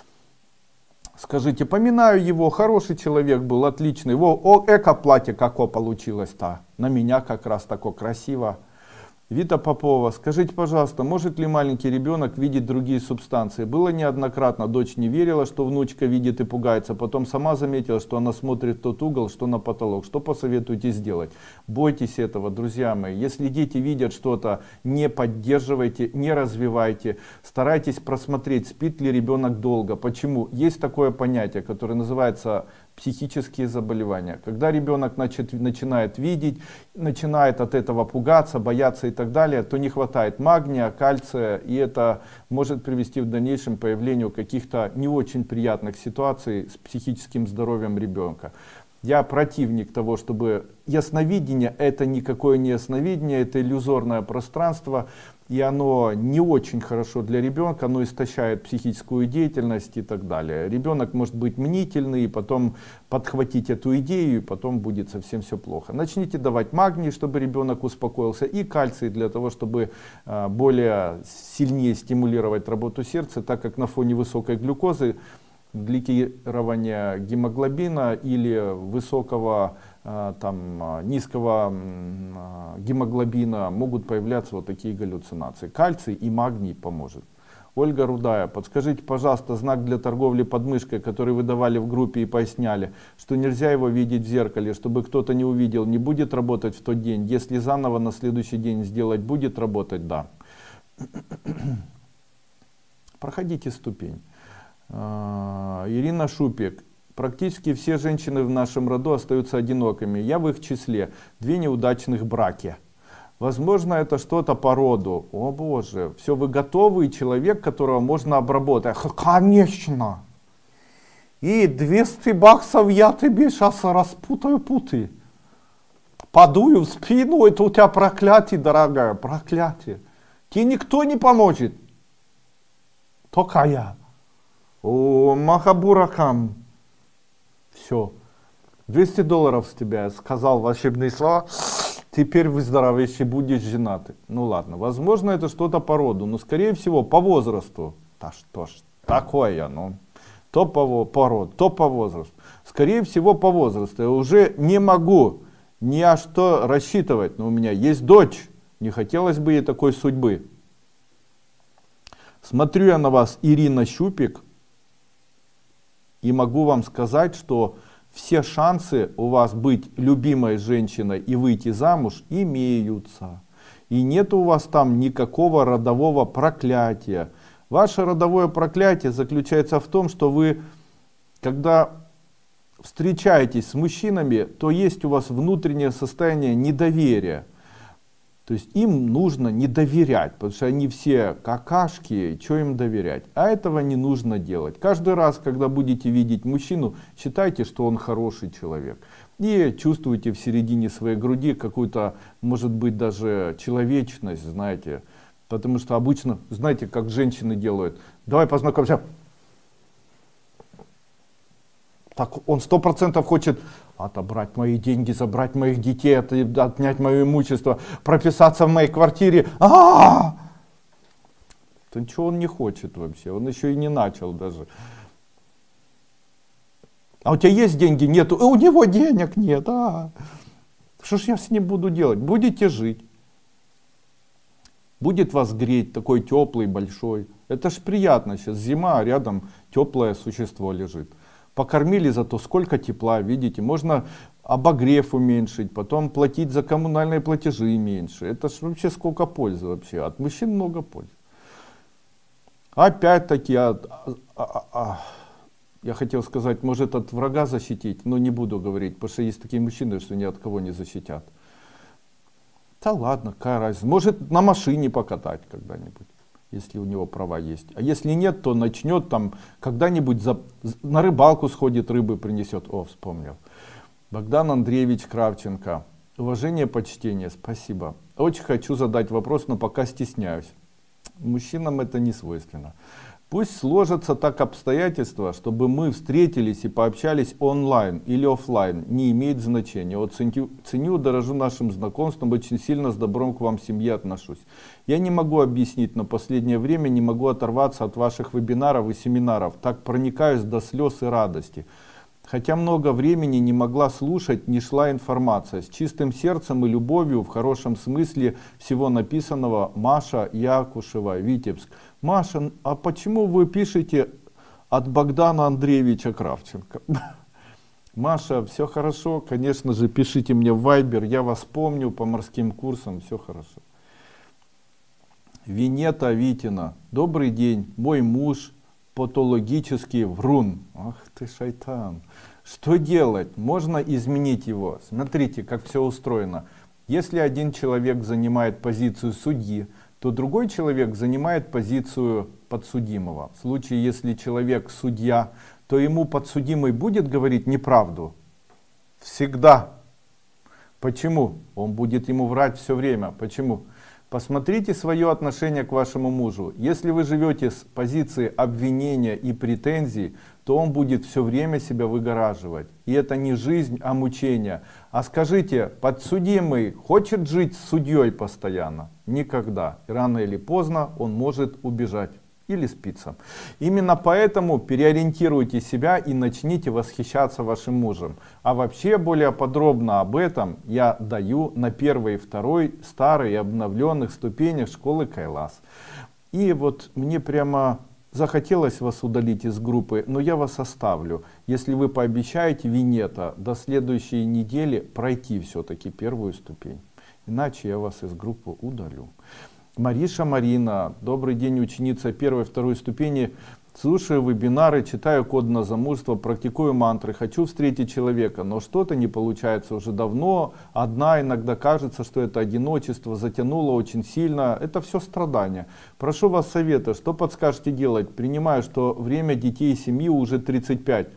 Скажите, поминаю его, хороший человек был, отличный. Во, о, эко-платье како получилось-то. На меня как раз тако красиво. Вита Попова, скажите, пожалуйста, может ли маленький ребенок видеть другие субстанции? Было неоднократно, дочь не верила, что внучка видит и пугается. Потом сама заметила, что она смотрит в тот угол, что на потолок. Что посоветуете сделать? Бойтесь этого, друзья мои. Если дети видят что-то, не поддерживайте, не развивайте. Старайтесь просмотреть, спит ли ребенок долго. Почему? Есть такое понятие, которое называется психические заболевания. Когда ребенок начит, начинает видеть, начинает от этого пугаться, бояться и так далее, то не хватает магния, кальция, и это может привести в дальнейшем к появлению каких-то не очень приятных ситуаций с психическим здоровьем ребенка. Я противник того, чтобы ясновидение, это никакое не ясновидение, это иллюзорное пространство, и оно не очень хорошо для ребенка, оно истощает психическую деятельность и так далее. Ребенок может быть мнительный, и потом подхватить эту идею, и потом будет совсем все плохо. Начните давать магний, чтобы ребенок успокоился, и кальций для того, чтобы э, более сильнее стимулировать работу сердца, так как на фоне высокой глюкозы гликирования гемоглобина или высокого, там, низкого гемоглобина могут появляться вот такие галлюцинации. Кальций и магний поможет. Ольга Рудая, подскажите, пожалуйста, знак для торговли подмышкой, который вы давали в группе и поясняли, что нельзя его видеть в зеркале, чтобы кто-то не увидел, не будет работать в тот день. Если заново на следующий день сделать, будет работать? Да. Проходите ступень. Ирина Шупик. Практически все женщины в нашем роду остаются одинокими. Я в их числе. Две неудачных браки. Возможно, это что-то по роду. О боже, все, вы готовый человек, которого можно обработать. Конечно. И двести баксов я тебе сейчас распутаю путы. Подую в спину, это у тебя проклятие, дорогая, проклятие. Тебе никто не поможет. Только я. О, Махабуракам. Все. двести долларов с тебя, я сказал волшебные слова. Теперь выздоровеешь и будешь женаты. Ну ладно, возможно это что-то по роду, но скорее всего по возрасту. Да что ж такое, ну. То по, по роду, то по возрасту. Скорее всего по возрасту. Я уже не могу ни о что рассчитывать, но у меня есть дочь. Не хотелось бы ей такой судьбы. Смотрю я на вас, Ирина Щупик, и могу вам сказать, что все шансы у вас быть любимой женщиной и выйти замуж имеются. И нет у вас там никакого родового проклятия. Ваше родовое проклятие заключается в том, что вы, когда встречаетесь с мужчинами, то есть у вас внутреннее состояние недоверия. То есть им нужно не доверять, потому что они все какашки, что им доверять. А этого не нужно делать. Каждый раз, когда будете видеть мужчину, считайте, что он хороший человек. И чувствуйте в середине своей груди какую-то, может быть, даже человечность, знаете. Потому что обычно, знаете, как женщины делают. Давай познакомимся. Так он сто процентов хочет отобрать мои деньги, забрать моих детей, отнять мое имущество, прописаться в моей квартире. А-а-а! То ничего он не хочет вообще, он еще и не начал даже. А у тебя есть деньги? Нету. У него денег нет. А-а-а. Что ж я с ним буду делать? Будете жить. Будет вас греть, такой теплый, большой. Это ж приятно, сейчас зима, а рядом теплое существо лежит. Покормили, зато сколько тепла, видите, можно обогрев уменьшить, потом платить за коммунальные платежи меньше. Это ж вообще сколько пользы вообще, от мужчин много пользы. Опять-таки, от, а, а, а, я хотел сказать, может от врага защитить, но не буду говорить, потому что есть такие мужчины, что ни от кого не защитят. Да ладно, какая разница, может на машине покатать когда-нибудь. Если у него права есть. А если нет, то начнет там когда-нибудь за, на рыбалку сходит, рыбы принесет. О, вспомнил. Богдан Андреевич Кравченко. Уважение, почтение. Спасибо. Очень хочу задать вопрос, но пока стесняюсь. Мужчинам это не свойственно. Пусть сложатся так обстоятельства, чтобы мы встретились и пообщались онлайн или офлайн, не имеет значения. Вот ценю, ценю, дорожу нашим знакомством, очень сильно с добром к вам в семье отношусь. Я не могу объяснить, но последнее время не могу оторваться от ваших вебинаров и семинаров. Так проникаюсь до слез и радости. Хотя много времени не могла слушать, не шла информация. С чистым сердцем и любовью, в хорошем смысле всего написанного, Маша Якушева, Витебск. Маша, а почему вы пишете от Богдана Андреевича Кравченко? Маша, все хорошо, конечно же, пишите мне в Вайбер, я вас помню по морским курсам, все хорошо. Винета Витина, добрый день, мой муж патологический врун. Ах ты шайтан. Что делать? Можно изменить его. Смотрите, как все устроено. Если один человек занимает позицию судьи, то другой человек занимает позицию подсудимого. В случае, если человек судья, то ему подсудимый будет говорить неправду? Всегда. Почему? Он будет ему врать все время. Почему? Посмотрите свое отношение к вашему мужу. Если вы живете с позиции обвинения и претензий, то он будет все время себя выгораживать. И это не жизнь, а мучение. А скажите, подсудимый хочет жить с судьей постоянно? Никогда. Рано или поздно он может убежать или спиться. Именно поэтому переориентируйте себя и начните восхищаться вашим мужем. А вообще более подробно об этом я даю на первой и второй старой и обновленных ступенях школы Кайлас. И вот мне прямо захотелось вас удалить из группы, но я вас оставлю, если вы пообещаете, Винета, до следующей недели пройти все-таки первую ступень. Иначе я вас из группы удалю. Мариша Марина, добрый день, ученица первой и второй ступени. Слушаю вебинары, читаю код на замужество, практикую мантры, хочу встретить человека, но что-то не получается уже давно. Одна, иногда кажется, что это одиночество затянуло очень сильно. Это все страдания. Прошу вас совета, что подскажете делать? Принимаю, что время детей и семьи уже тридцать пять.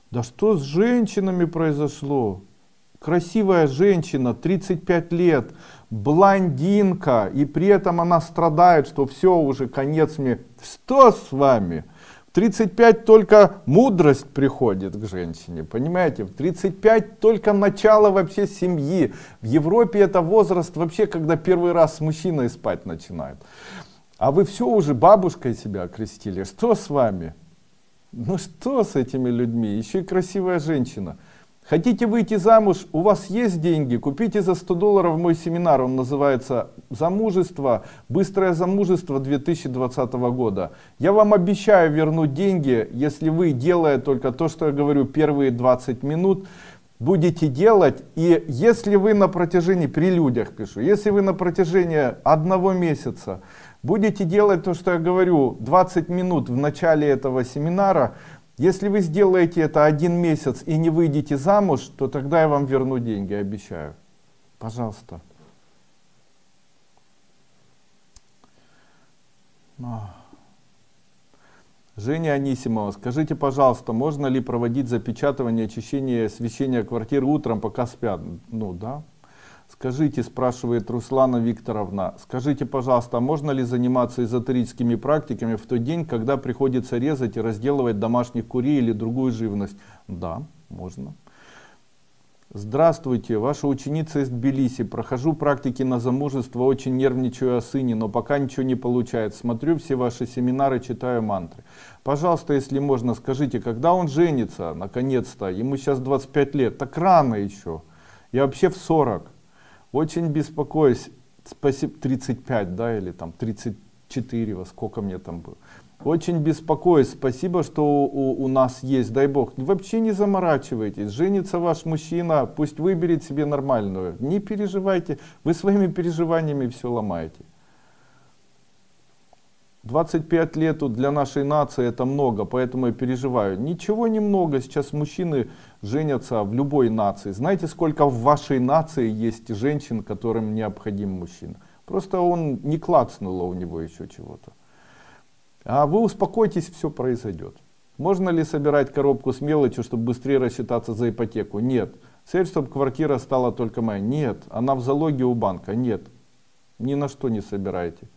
Да что с женщинами произошло? Красивая женщина, тридцать пять лет, блондинка, и при этом она страдает, что все, уже конец мне. Что с вами? В тридцать пять только мудрость приходит к женщине, понимаете? В тридцать пять только начало вообще семьи. В Европе это возраст вообще, когда первый раз с мужчиной спать начинают. А вы все уже бабушкой себя окрестили. Что с вами? Ну что с этими людьми? Еще и красивая женщина. Хотите выйти замуж, у вас есть деньги, купите за сто долларов мой семинар, он называется «Замужество, быстрое замужество две тысячи двадцатого года». Я вам обещаю вернуть деньги, если вы, делая только то, что я говорю, первые двадцать минут, будете делать, и если вы на протяжении, при людях пишу, если вы на протяжении одного месяца будете делать то, что я говорю, двадцать минут в начале этого семинара, если вы сделаете это один месяц и не выйдете замуж, то тогда я вам верну деньги, обещаю. Пожалуйста. Женя Анисимова, скажите, пожалуйста, можно ли проводить запечатывание, очищение, освещение квартиры утром, пока спят? Ну да. Скажите, спрашивает Руслана Викторовна, скажите, пожалуйста, а можно ли заниматься эзотерическими практиками в тот день, когда приходится резать и разделывать домашних курей или другую живность? Да, можно. Здравствуйте, ваша ученица из Тбилиси. Прохожу практики на замужество, очень нервничаю о сыне, но пока ничего не получается. Смотрю все ваши семинары, читаю мантры. Пожалуйста, если можно, скажите, когда он женится, наконец-то? Ему сейчас двадцать пять лет, так рано еще. Я вообще в сорок. Очень беспокоюсь, спасибо, тридцать пять, да, или там тридцать четыре, во сколько мне там было. Очень беспокоюсь, спасибо, что у, у нас есть, дай бог. Вообще не заморачивайтесь, женится ваш мужчина, пусть выберет себе нормальную. Не переживайте, вы своими переживаниями все ломаете. двадцать пять лет для нашей нации это много, поэтому я переживаю. Ничего немного, сейчас мужчины женятся в любой нации. Знаете, сколько в вашей нации есть женщин, которым необходим мужчина? Просто он не клацнуло у него еще чего-то. А вы успокойтесь, все произойдет. Можно ли собирать коробку с мелочью, чтобы быстрее рассчитаться за ипотеку? Нет. Цель, чтобы квартира стала только моя? Нет. Она в залоге у банка? Нет. Ни на что не собирайте.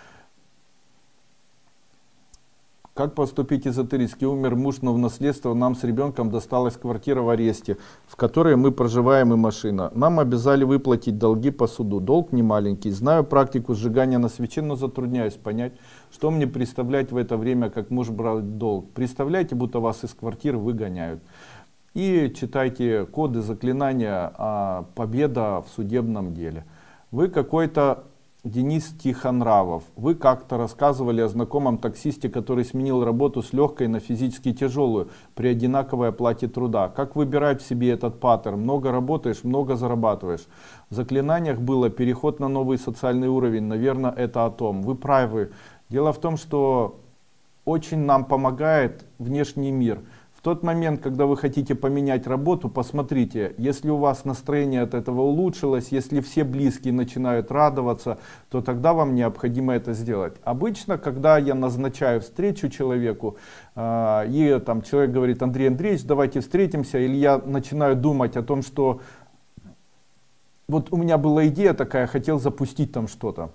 Как поступить эзотерически? Умер муж, но в наследство нам с ребенком досталась квартира в аресте, в которой мы проживаем, и машина. Нам обязали выплатить долги по суду. Долг не маленький. Знаю практику сжигания на свече, но затрудняюсь понять, что мне представлять в это время, как муж брал долг. Представляете, будто вас из квартиры выгоняют. И читайте коды, заклинания, а победа в судебном деле. Вы какой-то Денис Тихонравов. Вы как-то рассказывали о знакомом таксисте, который сменил работу с легкой на физически тяжелую при одинаковой оплате труда. Как выбирать в себе этот паттерн? Много работаешь, много зарабатываешь. В заклинаниях было переход на новый социальный уровень. Наверное, это о том. Вы правы. Дело в том, что очень нам помогает внешний мир. В тот момент, когда вы хотите поменять работу, посмотрите, если у вас настроение от этого улучшилось, если все близкие начинают радоваться, то тогда вам необходимо это сделать. Обычно, когда я назначаю встречу человеку, э, и там человек говорит: Андрей Андреевич, давайте встретимся, или я начинаю думать о том, что вот у меня была идея такая, хотел запустить там что-то.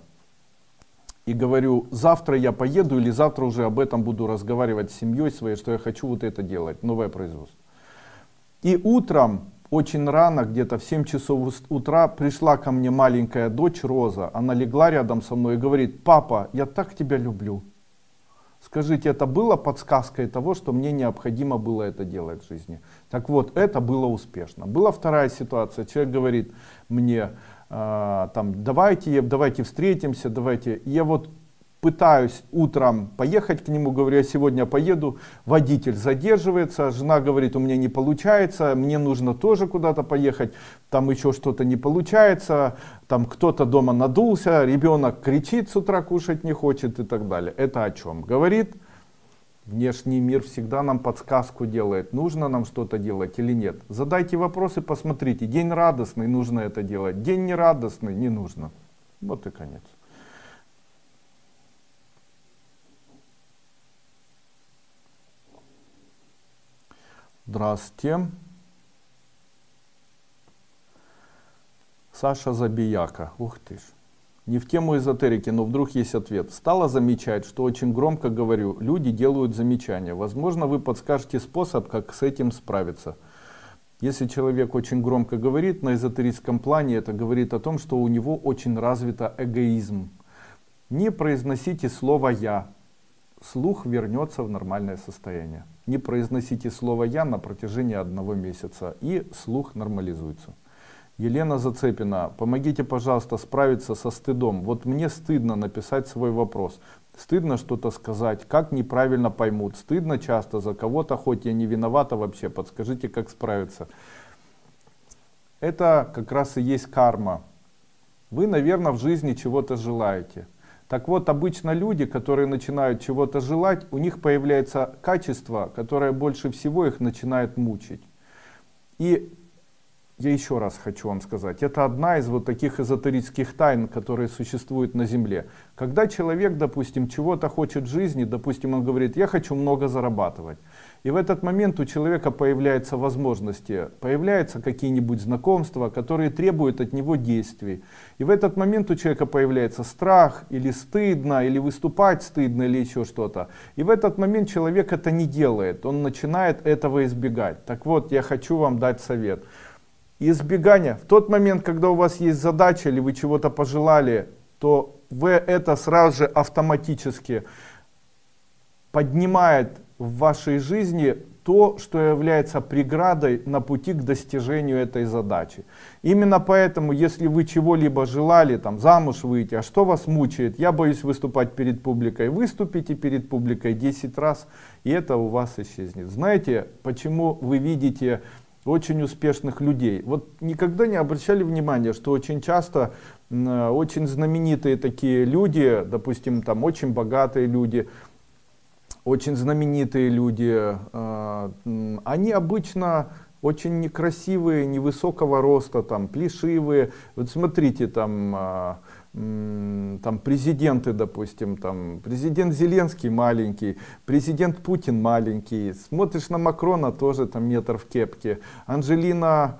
И говорю: завтра я поеду, или завтра уже об этом буду разговаривать с семьей своей, что я хочу вот это делать, новое производство. И утром, очень рано, где-то в семь часов утра, пришла ко мне маленькая дочь Роза. Она легла рядом со мной и говорит: папа, я так тебя люблю. Скажите, это было подсказкой того, что мне необходимо было это делать в жизни? Так вот, это было успешно. Была вторая ситуация. Человек говорит мне: там, давайте, давайте встретимся, давайте. Я вот пытаюсь утром поехать к нему, говорю: я сегодня поеду, водитель задерживается, жена говорит: у меня не получается, мне нужно тоже куда-то поехать, там еще что-то не получается, там кто-то дома надулся, ребенок кричит с утра, кушать не хочет и так далее. Это о чем говорит? Внешний мир всегда нам подсказку делает, нужно нам что-то делать или нет. Задайте вопросы, посмотрите. День радостный, нужно это делать. День нерадостный, не нужно. Вот и конец. Здравствуйте. Саша Забияка. Ух ты ж. Не в тему эзотерики, но вдруг есть ответ. Стала замечать, что очень громко говорю, люди делают замечания. Возможно, вы подскажете способ, как с этим справиться. Если человек очень громко говорит на эзотерическом плане, это говорит о том, что у него очень развито эгоизм. Не произносите слово «я». Слух вернется в нормальное состояние. Не произносите слово «я» на протяжении одного месяца, и слух нормализуется. Елена Зацепина, помогите, пожалуйста, справиться со стыдом. Вот мне стыдно написать свой вопрос. Стыдно что-то сказать, как неправильно поймут. Стыдно часто за кого-то, хоть я не виновата вообще. Подскажите, как справиться. Это как раз и есть карма. Вы, наверное, в жизни чего-то желаете. Так вот, обычно люди, которые начинают чего-то желать, у них появляется качество, которое больше всего их начинает мучить. И я еще раз хочу вам сказать, это одна из вот таких эзотерических тайн, которые существуют на Земле. Когда человек, допустим, чего-то хочет в жизни, допустим, он говорит, я хочу много зарабатывать. И в этот момент у человека появляются возможности, появляются какие-нибудь знакомства, которые требуют от него действий. И в этот момент у человека появляется страх, или стыдно, или выступать стыдно, или еще что-то. И в этот момент человек это не делает, он начинает этого избегать. Так вот, я хочу вам дать совет. Избегание. В тот момент, когда у вас есть задача, или вы чего-то пожелали, то вы это сразу же автоматически поднимает в вашей жизни то, что является преградой на пути к достижению этой задачи. Именно поэтому, если вы чего-либо желали, там, замуж выйти, а что вас мучает? Я боюсь выступать перед публикой. Выступите перед публикой десять раз, и это у вас исчезнет. Знаете, почему вы видите очень успешных людей? Вот никогда не обращали внимания, что очень часто э, очень знаменитые такие люди, допустим, там очень богатые люди, очень знаменитые люди, э, они обычно очень некрасивые, невысокого роста, там, плешивые. Вот смотрите, там, э, там президенты, допустим, там, президент Зеленский маленький, президент Путин маленький, смотришь на Макрона, тоже там метр в кепке, Анджелина,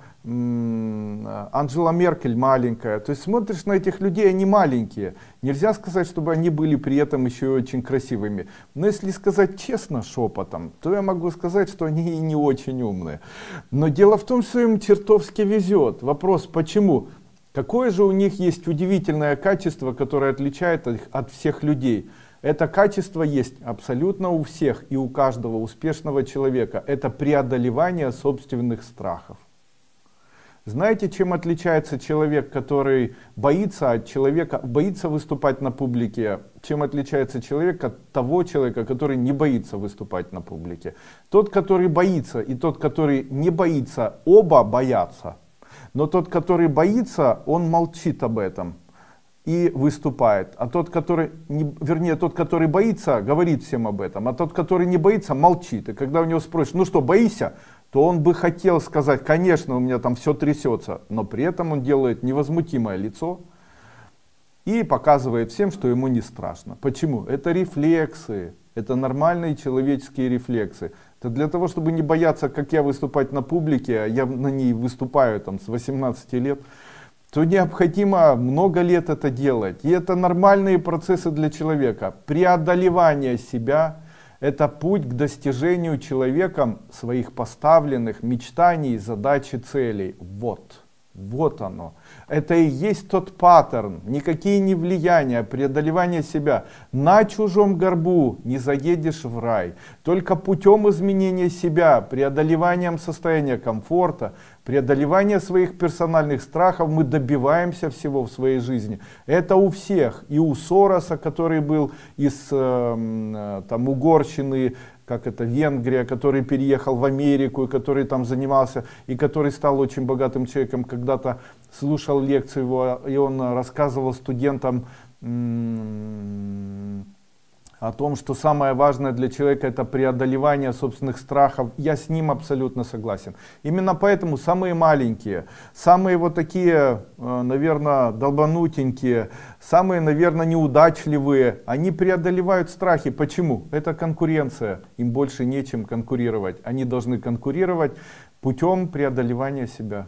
Анджела Меркель маленькая. То есть смотришь на этих людей, они маленькие. Нельзя сказать, чтобы они были при этом еще и очень красивыми. Но если сказать честно, шепотом, то я могу сказать, что они и не очень умные. Но дело в том, что им чертовски везет. Вопрос, почему? Какое же у них есть удивительное качество, которое отличает их от всех людей? Это качество есть абсолютно у всех и у каждого успешного человека. Это преодолевание собственных страхов. Знаете, чем отличается человек, который боится от человека, боится выступать на публике? Чем отличается человек от того человека, который не боится выступать на публике? Тот, который боится, и тот, который не боится, оба боятся. Но тот, который боится, он молчит об этом и выступает. А тот, который, не, вернее, тот, который боится, говорит всем об этом. А тот, который не боится, молчит. И когда у него спросят, ну что, боишься? То он бы хотел сказать, конечно, у меня там все трясется. Но при этом он делает невозмутимое лицо и показывает всем, что ему не страшно. Почему? Это рефлексы. Это нормальные человеческие рефлексы. Это для того, чтобы не бояться, как я, выступать на публике, а я на ней выступаю там с восемнадцати лет, то необходимо много лет это делать. И это нормальные процессы для человека. Преодолевание себя — это путь к достижению человеком своих поставленных мечтаний, задач и целей. Вот. Вот оно. Это и есть тот паттерн. Никакие не влияния, преодолевание себя. На чужом горбу не заедешь в рай. Только путем изменения себя, преодолеванием состояния комфорта, преодолевания своих персональных страхов мы добиваемся всего в своей жизни. Это у всех. И у Сороса, который был из э, там, Угорщины, как это, Венгрия, который переехал в Америку, и который там занимался, и который стал очень богатым человеком. Когда-то слушал лекцию его, и он рассказывал студентам о том, что самое важное для человека это преодолевание собственных страхов, я с ним абсолютно согласен. Именно поэтому самые маленькие, самые вот такие, наверное, долбанутенькие, самые, наверное, неудачливые, они преодолевают страхи. Почему? Это конкуренция, им больше нечем конкурировать. Они должны конкурировать путем преодолевания себя.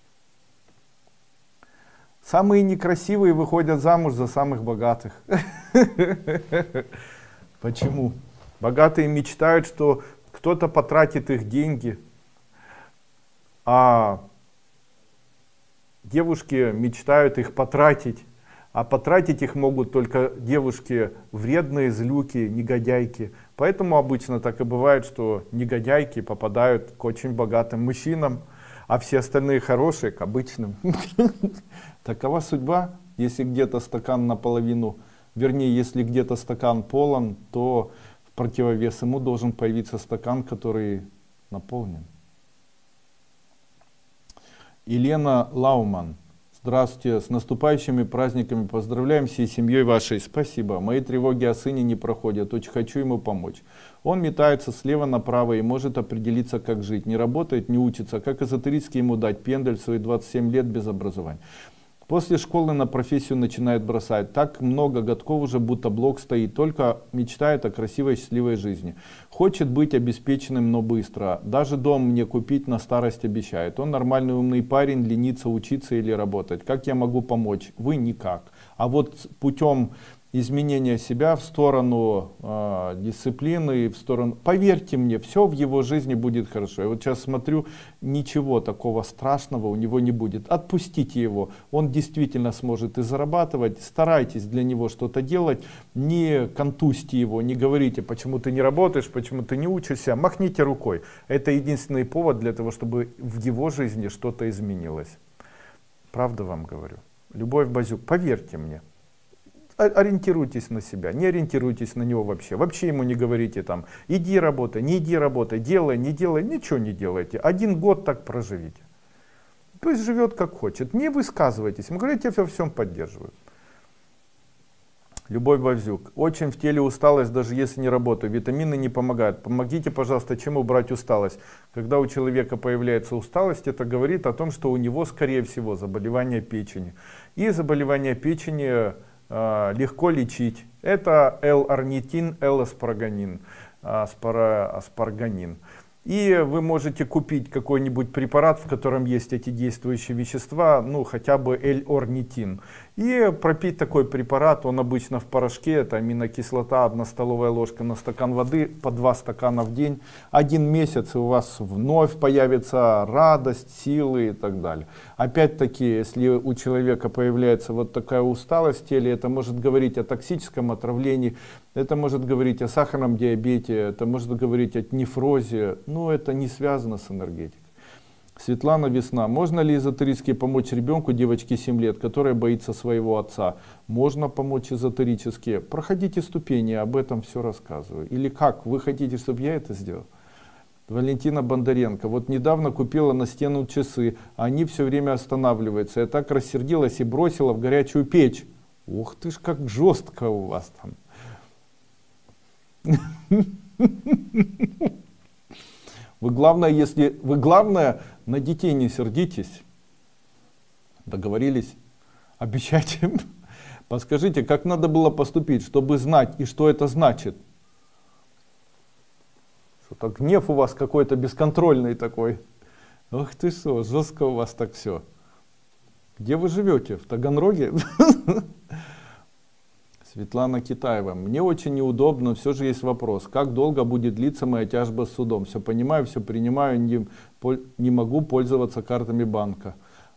Самые некрасивые выходят замуж за самых богатых. Почему? Богатые мечтают, что кто-то потратит их деньги, а девушки мечтают их потратить. А потратить их могут только девушки вредные, злюки, негодяйки. Поэтому обычно так и бывает, что негодяйки попадают к очень богатым мужчинам, а все остальные хорошие к обычным. Такова судьба. Если где-то стакан наполовину, вернее, если где-то стакан полон, то в противовес ему должен появиться стакан, который наполнен. Елена Лауман. Здравствуйте, с наступающими праздниками, поздравляем всей семьей вашей. Спасибо, мои тревоги о сыне не проходят, очень хочу ему помочь. Он метается слева направо и может определиться, как жить, не работает, не учится, как эзотерически ему дать пендель в свои двадцать семь лет без образования. После школы на профессию начинает бросать. Так много годков уже будто блок стоит, только мечтает о красивой счастливой жизни. Хочет быть обеспеченным, но быстро. Даже дом мне купить на старость обещает. Он нормальный умный парень, ленится учиться или работать. Как я могу помочь? Вы никак. А вот путем изменения себя в сторону э, дисциплины, в сторону, поверьте мне, все в его жизни будет хорошо. Я вот сейчас смотрю, ничего такого страшного у него не будет. Отпустите его, он действительно сможет и зарабатывать. Старайтесь для него что-то делать, не контузьте его, не говорите, почему ты не работаешь, почему ты не учишься, махните рукой. Это единственный повод для того, чтобы в его жизни что-то изменилось. Правда вам говорю. Любовь Базюк, поверьте мне. Ориентируйтесь на себя, не ориентируйтесь на него вообще. Вообще ему не говорите там, иди работай, не иди работай, делай, не делай, ничего не делайте. Один год так проживите. Пусть живет как хочет, не высказывайтесь. Ему говорите, я во всем поддерживаю. Любовь Бавзюк. Очень в теле усталость, даже если не работаю. Витамины не помогают. Помогите, пожалуйста, чем убрать усталость? Когда у человека появляется усталость, это говорит о том, что у него, скорее всего, заболевание печени. И заболевание печени легко лечить. Это L-арнитин, L-аспарганин, аспарганин. И вы можете купить какой-нибудь препарат, в котором есть эти действующие вещества, ну хотя бы L-орнитин. И пропить такой препарат, он обычно в порошке, это аминокислота, одна столовая ложка на стакан воды, по два стакана в день. Один месяц, и у вас вновь появится радость, силы и так далее. Опять-таки, если у человека появляется вот такая усталость в теле, это может говорить о токсическом отравлении, это может говорить о сахарном диабете, это может говорить о нефрозе, но это не связано с энергетикой. Светлана Весна. Можно ли эзотерически помочь ребенку, девочке семь лет, которая боится своего отца? Можно помочь эзотерически. Проходите ступени, об этом все рассказываю. Или как? Вы хотите, чтобы я это сделал? Валентина Бондаренко. Вот недавно купила на стену часы, а они все время останавливаются. Я так рассердилась и бросила в горячую печь. Ух ты ж, как жестко у вас там. Вы главное, если вы главное, на детей не сердитесь. Договорились? Обещайте. Подскажите, как надо было поступить, чтобы знать и что это значит? Что-то гнев у вас какой-то бесконтрольный такой. Ох ты что, жестко у вас так все. Где вы живете? В Таганроге? Светлана Китаева. Мне очень неудобно, все же есть вопрос. Как долго будет длиться моя тяжба с судом? Все понимаю, все принимаю, не, не могу пользоваться картами банка.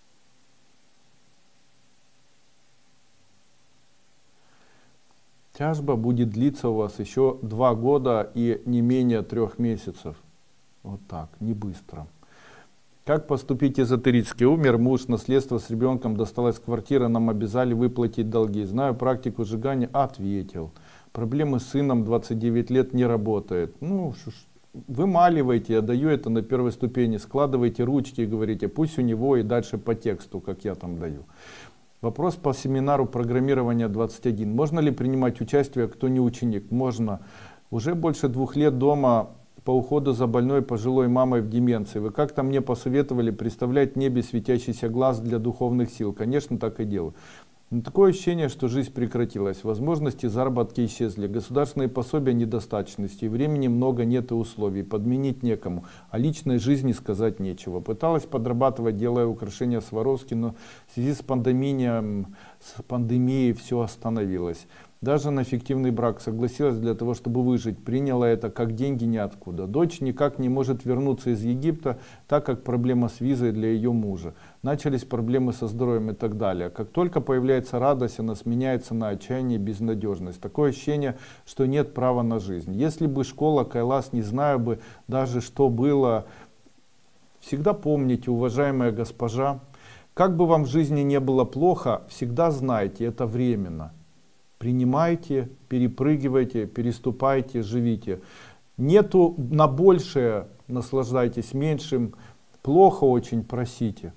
Тяжба будет длиться у вас еще два года и не менее трех месяцев. Вот так, не быстро. Как поступить эзотерически? Умер муж, наследство с ребенком, досталась квартира, нам обязали выплатить долги. Знаю практику сжигания, ответил. Проблемы с сыном, двадцать девять лет, не работает. Ну, вымаливайте, я даю это на первой ступени, складывайте ручки и говорите, пусть у него и дальше по тексту, как я там даю. Вопрос по семинару программирования двадцать один. Можно ли принимать участие, кто не ученик? Можно. Уже больше двух лет дома по уходу за больной пожилой мамой в деменции. Вы как-то мне посоветовали представлять в небе светящийся глаз для духовных сил. Конечно, так и делаю. Но такое ощущение, что жизнь прекратилась. Возможности заработки исчезли. Государственные пособия недостаточности. Времени много, нет и условий. Подменить некому. О личной жизни сказать нечего. Пыталась подрабатывать, делая украшения Сваровски, но в связи с пандемией, с пандемией все остановилось. Даже на фиктивный брак согласилась для того, чтобы выжить. Приняла это как деньги ниоткуда. Дочь никак не может вернуться из Египта, так как проблема с визой для ее мужа. Начались проблемы со здоровьем и так далее. Как только появляется радость, она сменяется на отчаяние и безнадежность. Такое ощущение, что нет права на жизнь. Если бы школа Кайлас, не знаю бы даже, что было. Всегда помните, уважаемая госпожа, как бы вам в жизни не было плохо, всегда знайте, это временно. Принимайте, перепрыгивайте, переступайте, живите. Нету на большее, наслаждайтесь меньшим. Плохо очень, просите.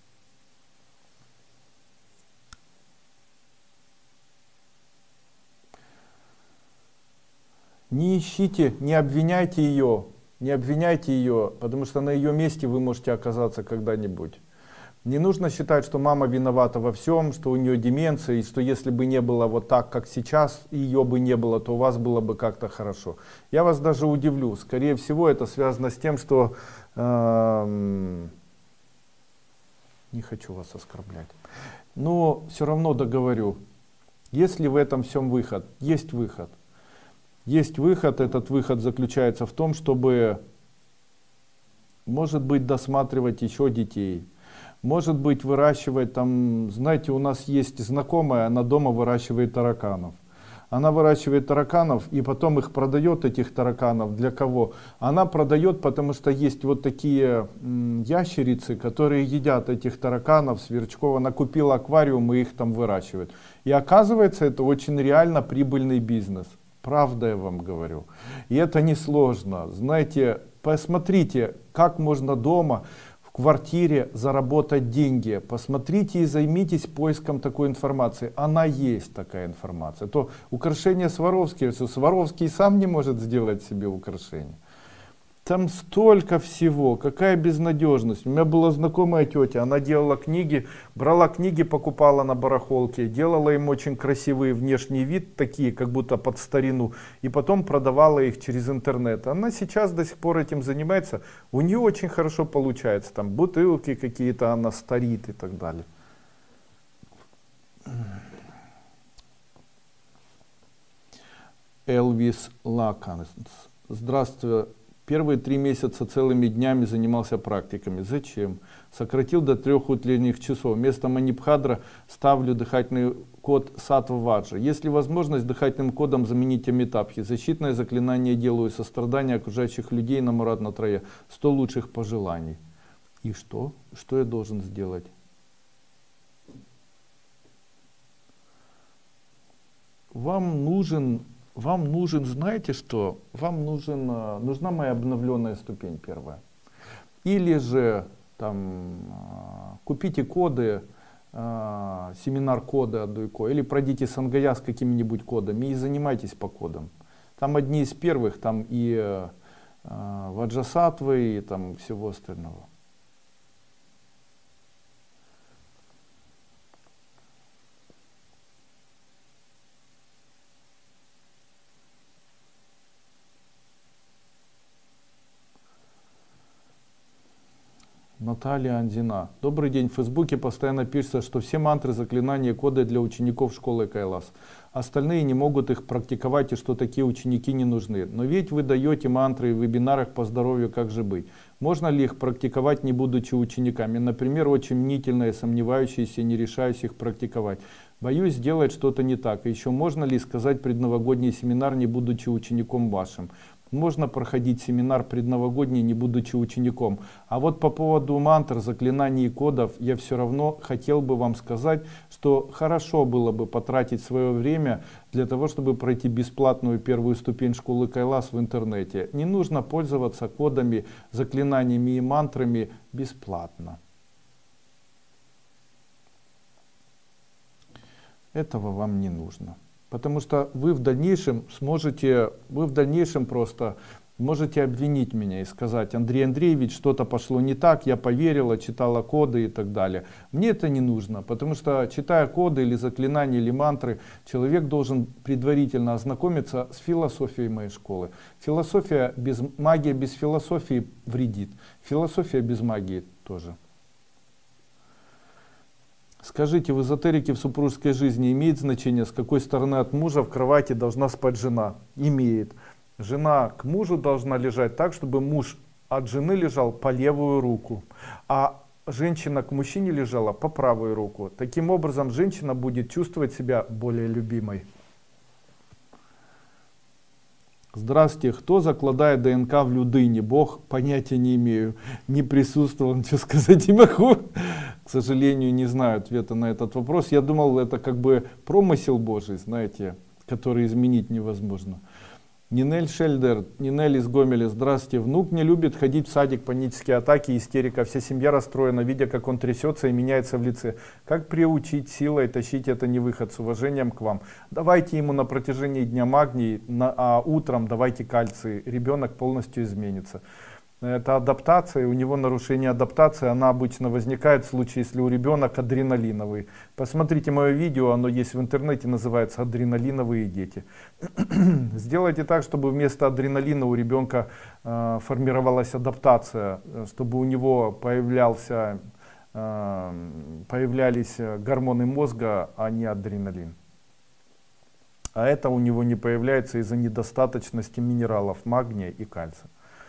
Не ищите, не обвиняйте ее, не обвиняйте ее, потому что на ее месте вы можете оказаться когда-нибудь. Не нужно считать, что мама виновата во всем, что у нее деменция, и что если бы не было вот так, как сейчас, ее бы не было, то у вас было бы как-то хорошо. Я вас даже удивлю. Скорее всего, это связано с тем, что... Э, не хочу вас оскорблять. Но все равно договорю. Есть ли в этом всем выход? Есть выход. Есть выход. Этот выход заключается в том, чтобы, может быть, досматривать еще детей. Может быть, выращивать там, знаете, у нас есть знакомая, она дома выращивает тараканов. Она выращивает тараканов и потом их продает, этих тараканов. Для кого? Она продает, потому что есть вот такие м, ящерицы, которые едят этих тараканов, сверчков. Она купила аквариум и их там выращивает. И оказывается, это очень реально прибыльный бизнес. Правда, я вам говорю. И это несложно. Знаете, посмотрите, как можно дома... в квартире заработать деньги. Посмотрите и займитесь поиском такой информации. Она есть, такая информация. То украшение Сваровски, что Сваровский сам не может сделать себе украшение. Там столько всего, какая безнадежность. У меня была знакомая тетя, она делала книги, брала книги, покупала на барахолке, делала им очень красивый внешний вид, такие как будто под старину, и потом продавала их через интернет. Она сейчас до сих пор этим занимается, у нее очень хорошо получается, там бутылки какие-то она старит и так далее. Элвис Лаканс. Здравствуйте. Первые три месяца целыми днями занимался практиками. Зачем? Сократил до трех утренних часов. Вместо манипхадра ставлю дыхательный код саттва-ваджа. Если возможность, дыхательным кодом заменить амитабхи. Защитное заклинание делаю. Сострадание окружающих людей на Мурадна Трая. сто лучших пожеланий. И что? Что я должен сделать? Вам нужен... Вам нужен, знаете что? Вам нужен, нужна моя обновленная ступень первая. Или же там купите коды, семинар коды от Дуйко, или пройдите Сангая с какими-нибудь кодами и занимайтесь по кодам. Там одни из первых, там и ваджасатвы, и там всего остального. Наталья Анзина. Добрый день. В Фейсбуке постоянно пишется, что все мантры, заклинания, коды для учеников школы Кайлас. Остальные не могут их практиковать и что такие ученики не нужны. Но ведь вы даете мантры в вебинарах по здоровью, как же быть. Можно ли их практиковать, не будучи учениками? Например, очень мнительные, сомневающиеся, не решающие их практиковать. Боюсь сделать что-то не так. И еще можно ли сказать предновогодний семинар, не будучи учеником вашим? Можно проходить семинар предновогодний, не будучи учеником. А вот по поводу мантр, заклинаний и кодов, я все равно хотел бы вам сказать, что хорошо было бы потратить свое время для того, чтобы пройти бесплатную первую ступень школы Кайлас в интернете. Не нужно пользоваться кодами, заклинаниями и мантрами бесплатно. этого вам не нужно. Потому что вы в дальнейшем сможете, вы в дальнейшем просто можете обвинить меня и сказать: Андрей Андреевич, что-то пошло не так, я поверила, читала коды и так далее. Мне это не нужно, потому что, читая коды или заклинания, или мантры, человек должен предварительно ознакомиться с философией моей школы. Философия без, магия без философии вредит. Философия без магии тоже. Скажите, в эзотерике в супружеской жизни имеет значение, с какой стороны от мужа в кровати должна спать жена? Имеет. Жена к мужу должна лежать так, чтобы муж от жены лежал по левую руку, а женщина к мужчине лежала по правую руку. Таким образом, женщина будет чувствовать себя более любимой. Здравствуйте, кто закладает ДНК в людыне? Бог, понятия не имею, не присутствовал, ничего сказать не могу. К сожалению, не знаю ответа на этот вопрос. Я думал, это как бы промысел Божий, знаете, который изменить невозможно. Нинель Шельдер, Нинель из Гомеля, здравствуйте. Внук не любит ходить в садик, панические атаки, истерика. Вся семья расстроена, видя, как он трясется и меняется в лице. Как приучить силой тащить это не выход? С уважением к вам. Давайте ему на протяжении дня магний, на, а утром давайте кальций. Ребенок полностью изменится. Это адаптация, у него нарушение адаптации, она обычно возникает в случае, если у ребенка адреналиновый. Посмотрите мое видео, оно есть в интернете, называется «Адреналиновые дети». Сделайте так, чтобы вместо адреналина у ребенка э, формировалась адаптация, чтобы у него появлялся, э, появлялись гормоны мозга, а не адреналин. А это у него не появляется из-за недостаточности минералов магния и кальция.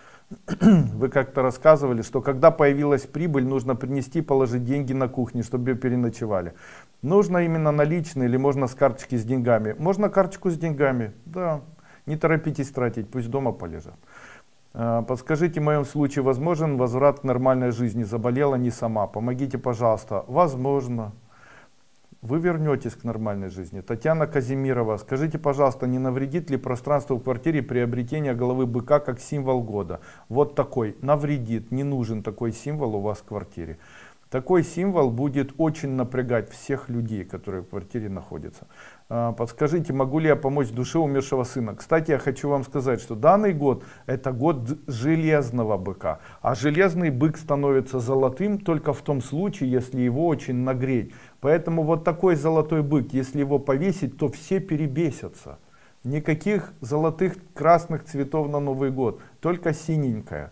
Вы как-то рассказывали, что когда появилась прибыль, нужно принести, положить деньги на кухне, чтобы ее переночевали. Нужно именно наличные или можно с карточки с деньгами? Можно карточку с деньгами, да. Не торопитесь тратить, пусть дома полежат. Подскажите, в моем случае возможен возврат к нормальной жизни? Заболела не сама, помогите, пожалуйста. Возможно. Вы вернетесь к нормальной жизни. Татьяна Казимирова, скажите, пожалуйста, не навредит ли пространству в квартире приобретение головы быка как символ года? Вот такой. Навредит, не нужен такой символ у вас в квартире. Такой символ будет очень напрягать всех людей, которые в квартире находятся. Подскажите, могу ли я помочь душе умершего сына? Кстати, я хочу вам сказать, что данный год это год железного быка. А железный бык становится золотым только в том случае, если его очень нагреть. Поэтому вот такой золотой бык, если его повесить, то все перебесятся. Никаких золотых красных цветов на Новый год, только синенькая.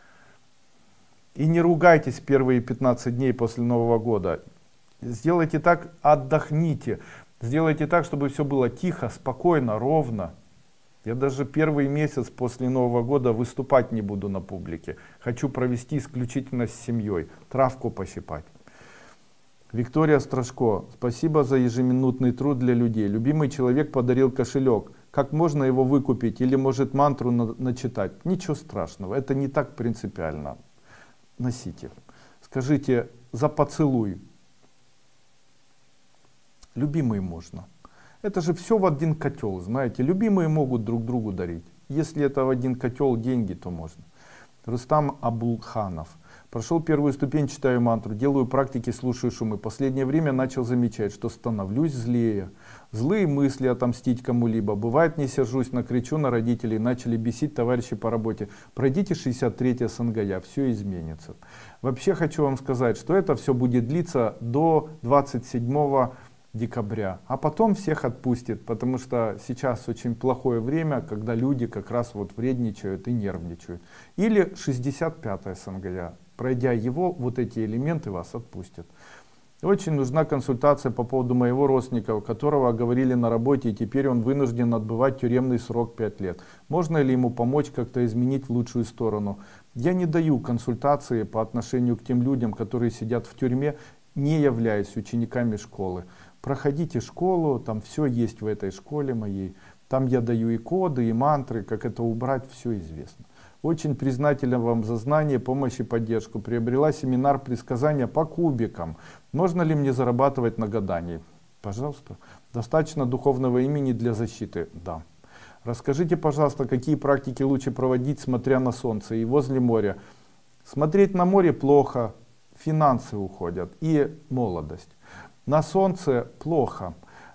И не ругайтесь первые пятнадцать дней после Нового года. Сделайте так, отдохните. Сделайте так, чтобы все было тихо, спокойно, ровно. Я даже первый месяц после Нового года выступать не буду на публике. Хочу провести исключительно с семьей, травку пощипать. Виктория Страшко, спасибо за ежеминутный труд для людей. Любимый человек подарил кошелек. Как можно его выкупить или может мантру на начитать? Ничего страшного, это не так принципиально. Носите. Скажите, за поцелуй. Любимые можно. Это же все в один котел, знаете. Любимые могут друг другу дарить. Если это в один котел деньги, то можно. Рустам Абулханов. Прошел первую ступень, читаю мантру, делаю практики, слушаю шумы. Последнее время начал замечать, что становлюсь злее. Злые мысли отомстить кому-либо. Бывает, не сержусь, накричу на родителей, начали бесить товарищи по работе. Пройдите шестьдесят третье Сангая, все изменится. Вообще хочу вам сказать, что это все будет длиться до двадцать седьмого декабря. А потом всех отпустит, потому что сейчас очень плохое время, когда люди как раз вот вредничают и нервничают. Или шестьдесят пятое Сангая. Пройдя его, вот эти элементы вас отпустят. Очень нужна консультация по поводу моего родственника, у которого говорили на работе, и теперь он вынужден отбывать тюремный срок пять лет. Можно ли ему помочь как-то изменить в лучшую сторону? Я не даю консультации по отношению к тем людям, которые сидят в тюрьме, не являясь учениками школы. Проходите школу, там все есть в этой школе моей. Там я даю и коды, и мантры, как это убрать, все известно. Очень признателен вам за знание, помощь и поддержку. Приобрела семинар предсказания по кубикам. Можно ли мне зарабатывать на гадании? Пожалуйста. Достаточно духовного имени для защиты? Да. Расскажите, пожалуйста, какие практики лучше проводить, смотря на солнце и возле моря? Смотреть на море плохо, финансы уходят и молодость. На солнце плохо.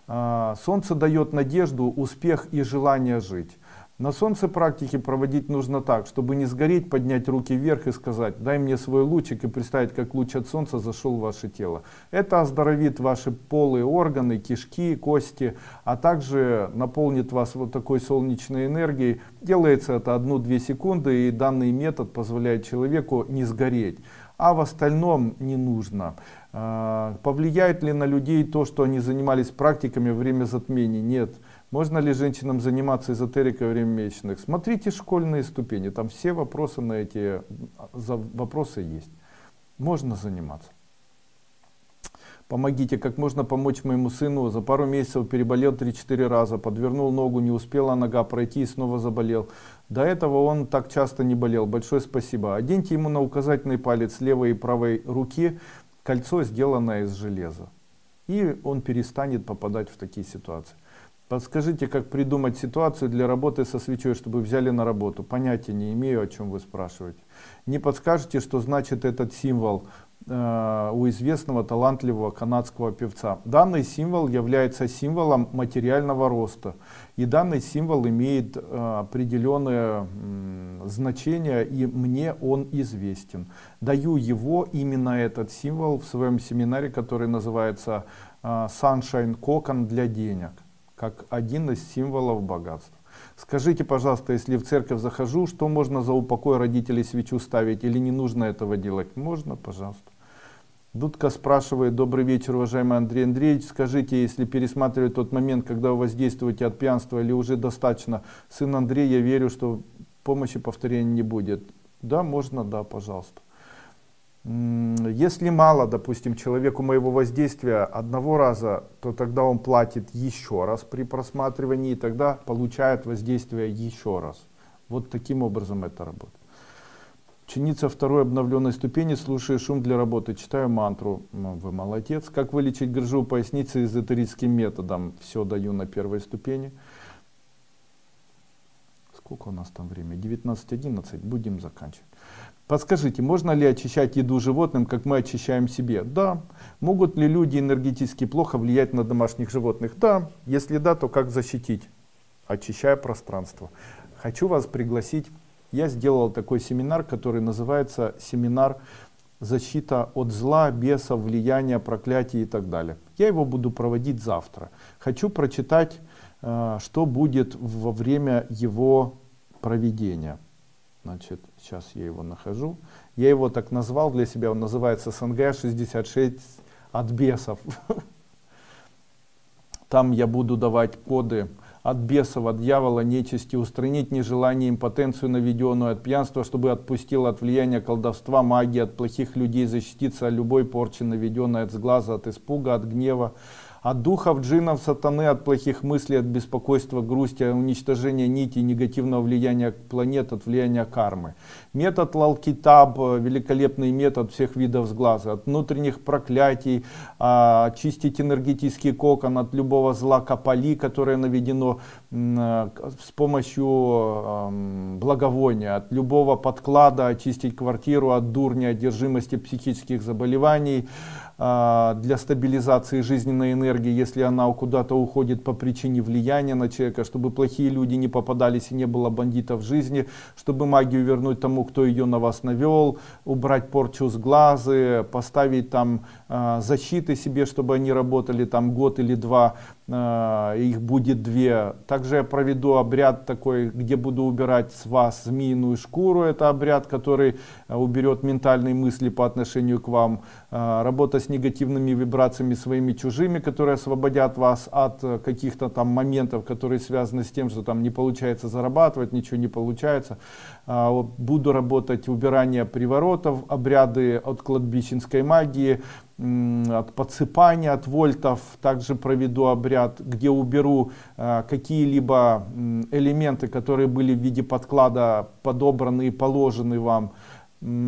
Солнце дает надежду, успех и желание жить. На солнце практики проводить нужно так, чтобы не сгореть, поднять руки вверх и сказать: дай мне свой лучик, и представить, как луч от солнца зашел в ваше тело. Это оздоровит ваши полые органы, кишки, кости, а также наполнит вас вот такой солнечной энергией. Делается это одну-две секунды, и данный метод позволяет человеку не сгореть. А в остальном не нужно. Повлияет ли на людей то, что они занимались практиками во время затмений? Нет. Можно ли женщинам заниматься эзотерикой во время месячных? Смотрите школьные ступени, там все вопросы на эти вопросы есть. Можно заниматься. Помогите, как можно помочь моему сыну? За пару месяцев переболел три-четыре раза, подвернул ногу, не успела нога пройти и снова заболел. До этого он так часто не болел. Большое спасибо. Оденьте ему на указательный палец левой и правой руки кольцо, сделанное из железа. И он перестанет попадать в такие ситуации. Подскажите, как придумать ситуацию для работы со свечой, чтобы взяли на работу? Понятия не имею, о чем вы спрашиваете. Не подскажете, что значит этот символ э, у известного талантливого канадского певца? Данный символ является символом материального роста. И данный символ имеет э, определенное э, значение, и мне он известен. Даю его, именно этот символ, в своем семинаре, который называется э, Sunshine Кокон для денег, как один из символов богатства. Скажите, пожалуйста, если в церковь захожу, что можно за упокой родителей свечу ставить, или не нужно этого делать? Можно, пожалуйста. Дудка спрашивает: добрый вечер, уважаемый Андрей Андреевич, скажите, если пересматривать тот момент, когда вы воздействуете от пьянства, или уже достаточно? Сын Андрей, я верю, что помощи повторения не будет. Да, можно, да, пожалуйста. Если мало, допустим, человеку моего воздействия одного раза, то тогда он платит еще раз при просматривании, и тогда получает воздействие еще раз. Вот таким образом это работает. Ученица второй обновленной ступени, слушаю шум для работы, читаю мантру. Вы молодец. Как вылечить грыжу поясницы эзотерическим методом? Все даю на первой ступени. Сколько у нас там время? девятнадцать одиннадцать. Будем заканчивать. Подскажите, можно ли очищать еду животным, как мы очищаем себе? Да. Могут ли люди энергетически плохо влиять на домашних животных? Да. Если да, то как защитить? Очищая пространство. Хочу вас пригласить. Я сделал такой семинар, который называется семинар «Защита от зла, бесов, влияния, проклятий» и так далее. Я его буду проводить завтра. Хочу прочитать, что будет во время его проведения. Значит, сейчас я его нахожу. Я его так назвал для себя, он называется СНГ шестьдесят шесть от бесов. Там я буду давать коды от бесов, от дьявола, нечисти, устранить нежелание, импотенцию, наведенную от пьянства, чтобы отпустил от влияния колдовства, магии, от плохих людей, защититься от любой порчи, наведенной от сглаза, от испуга, от гнева, от духов, джиннов, сатаны, от плохих мыслей, от беспокойства, грусти, от уничтожения нити, негативного влияния планет, от влияния кармы. Метод Лалкитаб, великолепный метод всех видов сглаза, от внутренних проклятий, очистить энергетический кокон от любого зла капали, которое наведено с помощью благовония, от любого подклада, очистить квартиру от дурни, одержимости, психических заболеваний, для стабилизации жизненной энергии, если она куда-то уходит по причине влияния на человека, чтобы плохие люди не попадались и не было бандитов в жизни, чтобы магию вернуть тому, кто ее на вас навел, убрать порчу с глазы, поставить там э, защиты себе, чтобы они работали там год или два, э, их будет две. Также я проведу обряд такой, где буду убирать с вас змеиную шкуру, это обряд, который э, уберет ментальные мысли по отношению к вам, э, работа с негативными вибрациями своими чужими, которые освободят вас от каких-то там моментов, которые связаны с тем, что там не получается зарабатывать, ничего не получается. Буду работать убирание приворотов, обряды от кладбищенской магии, от подсыпания, от вольтов. Также проведу обряд, где уберу какие-либо элементы, которые были в виде подклада подобраны и положены вам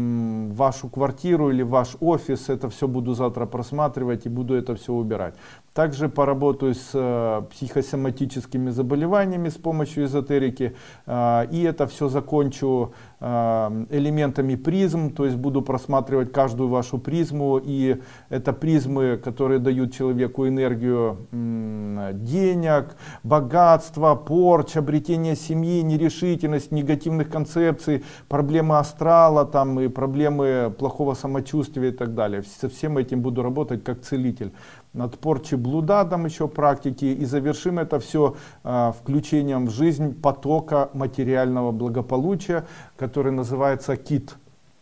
вашу квартиру или ваш офис. Это все буду завтра просматривать и буду это все убирать. Также поработаю с э, психосоматическими заболеваниями с помощью эзотерики. Э, и это все закончу э, элементами призм, то есть буду просматривать каждую вашу призму. И это призмы, которые дают человеку энергию э, денег, богатства, порч, обретение семьи, нерешительность, негативных концепций, проблемы астрала там, и проблемы плохого самочувствия и так далее. Со всем этим буду работать как целитель. Над порчей блуда там еще практики, и завершим это все э, включением в жизнь потока материального благополучия, который называется КИТ.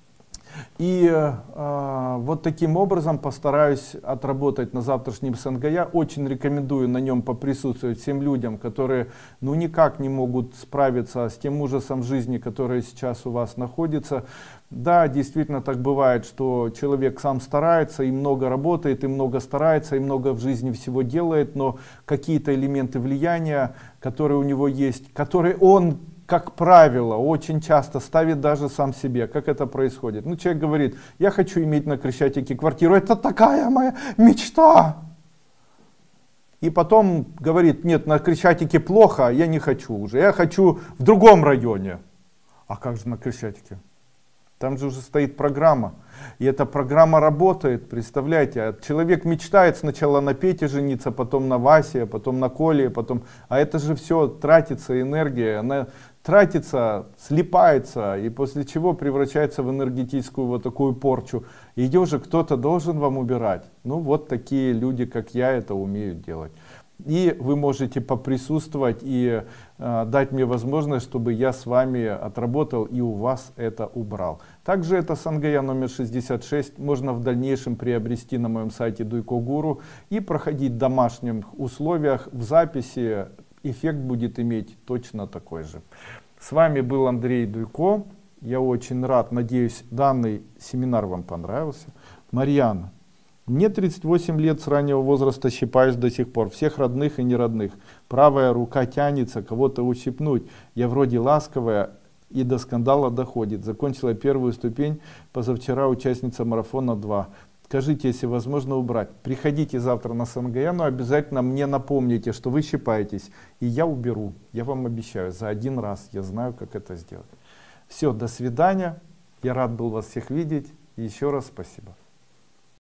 И э, вот таким образом постараюсь отработать на завтрашнем СНГ. Я очень рекомендую на нем поприсутствовать всем людям, которые ну никак не могут справиться с тем ужасом жизни, который сейчас у вас находится. Да, действительно так бывает, что человек сам старается и много работает, и много старается, и много в жизни всего делает, но какие-то элементы влияния, которые у него есть, которые он, как правило, очень часто ставит даже сам себе. Как это происходит? Ну, человек говорит, я хочу иметь на Крещатике квартиру, это такая моя мечта. И потом говорит, нет, на Крещатике плохо, я не хочу уже, я хочу в другом районе. А как же на Крещатике? Там же уже стоит программа. И эта программа работает, представляете. Человек мечтает сначала на Пете жениться, потом на Васе, потом на Коле, потом... А это же все тратится энергия, она тратится, слипается, и после чего превращается в энергетическую вот такую порчу. И ее же кто-то должен вам убирать. Ну вот такие люди, как я, это умеют делать. И вы можете поприсутствовать и э, дать мне возможность, чтобы я с вами отработал и у вас это убрал. Также это Сангая номер шестьдесят шесть можно в дальнейшем приобрести на моем сайте Дуйко Гуру и проходить в домашних условиях. В записи эффект будет иметь точно такой же. С вами был Андрей Дуйко. Я очень рад, надеюсь, данный семинар вам понравился. Марьяна. Мне тридцать восемь лет, с раннего возраста щипаюсь до сих пор, всех родных и неродных. Правая рука тянется кого-то ущипнуть. Я вроде ласковая и до скандала доходит. Закончила первую ступень, позавчера участница марафона два. Скажите, если возможно убрать. Приходите завтра на СНГ, но обязательно мне напомните, что вы щипаетесь. И я уберу, я вам обещаю, за один раз. Я знаю, как это сделать. Все, до свидания. Я рад был вас всех видеть. И еще раз спасибо.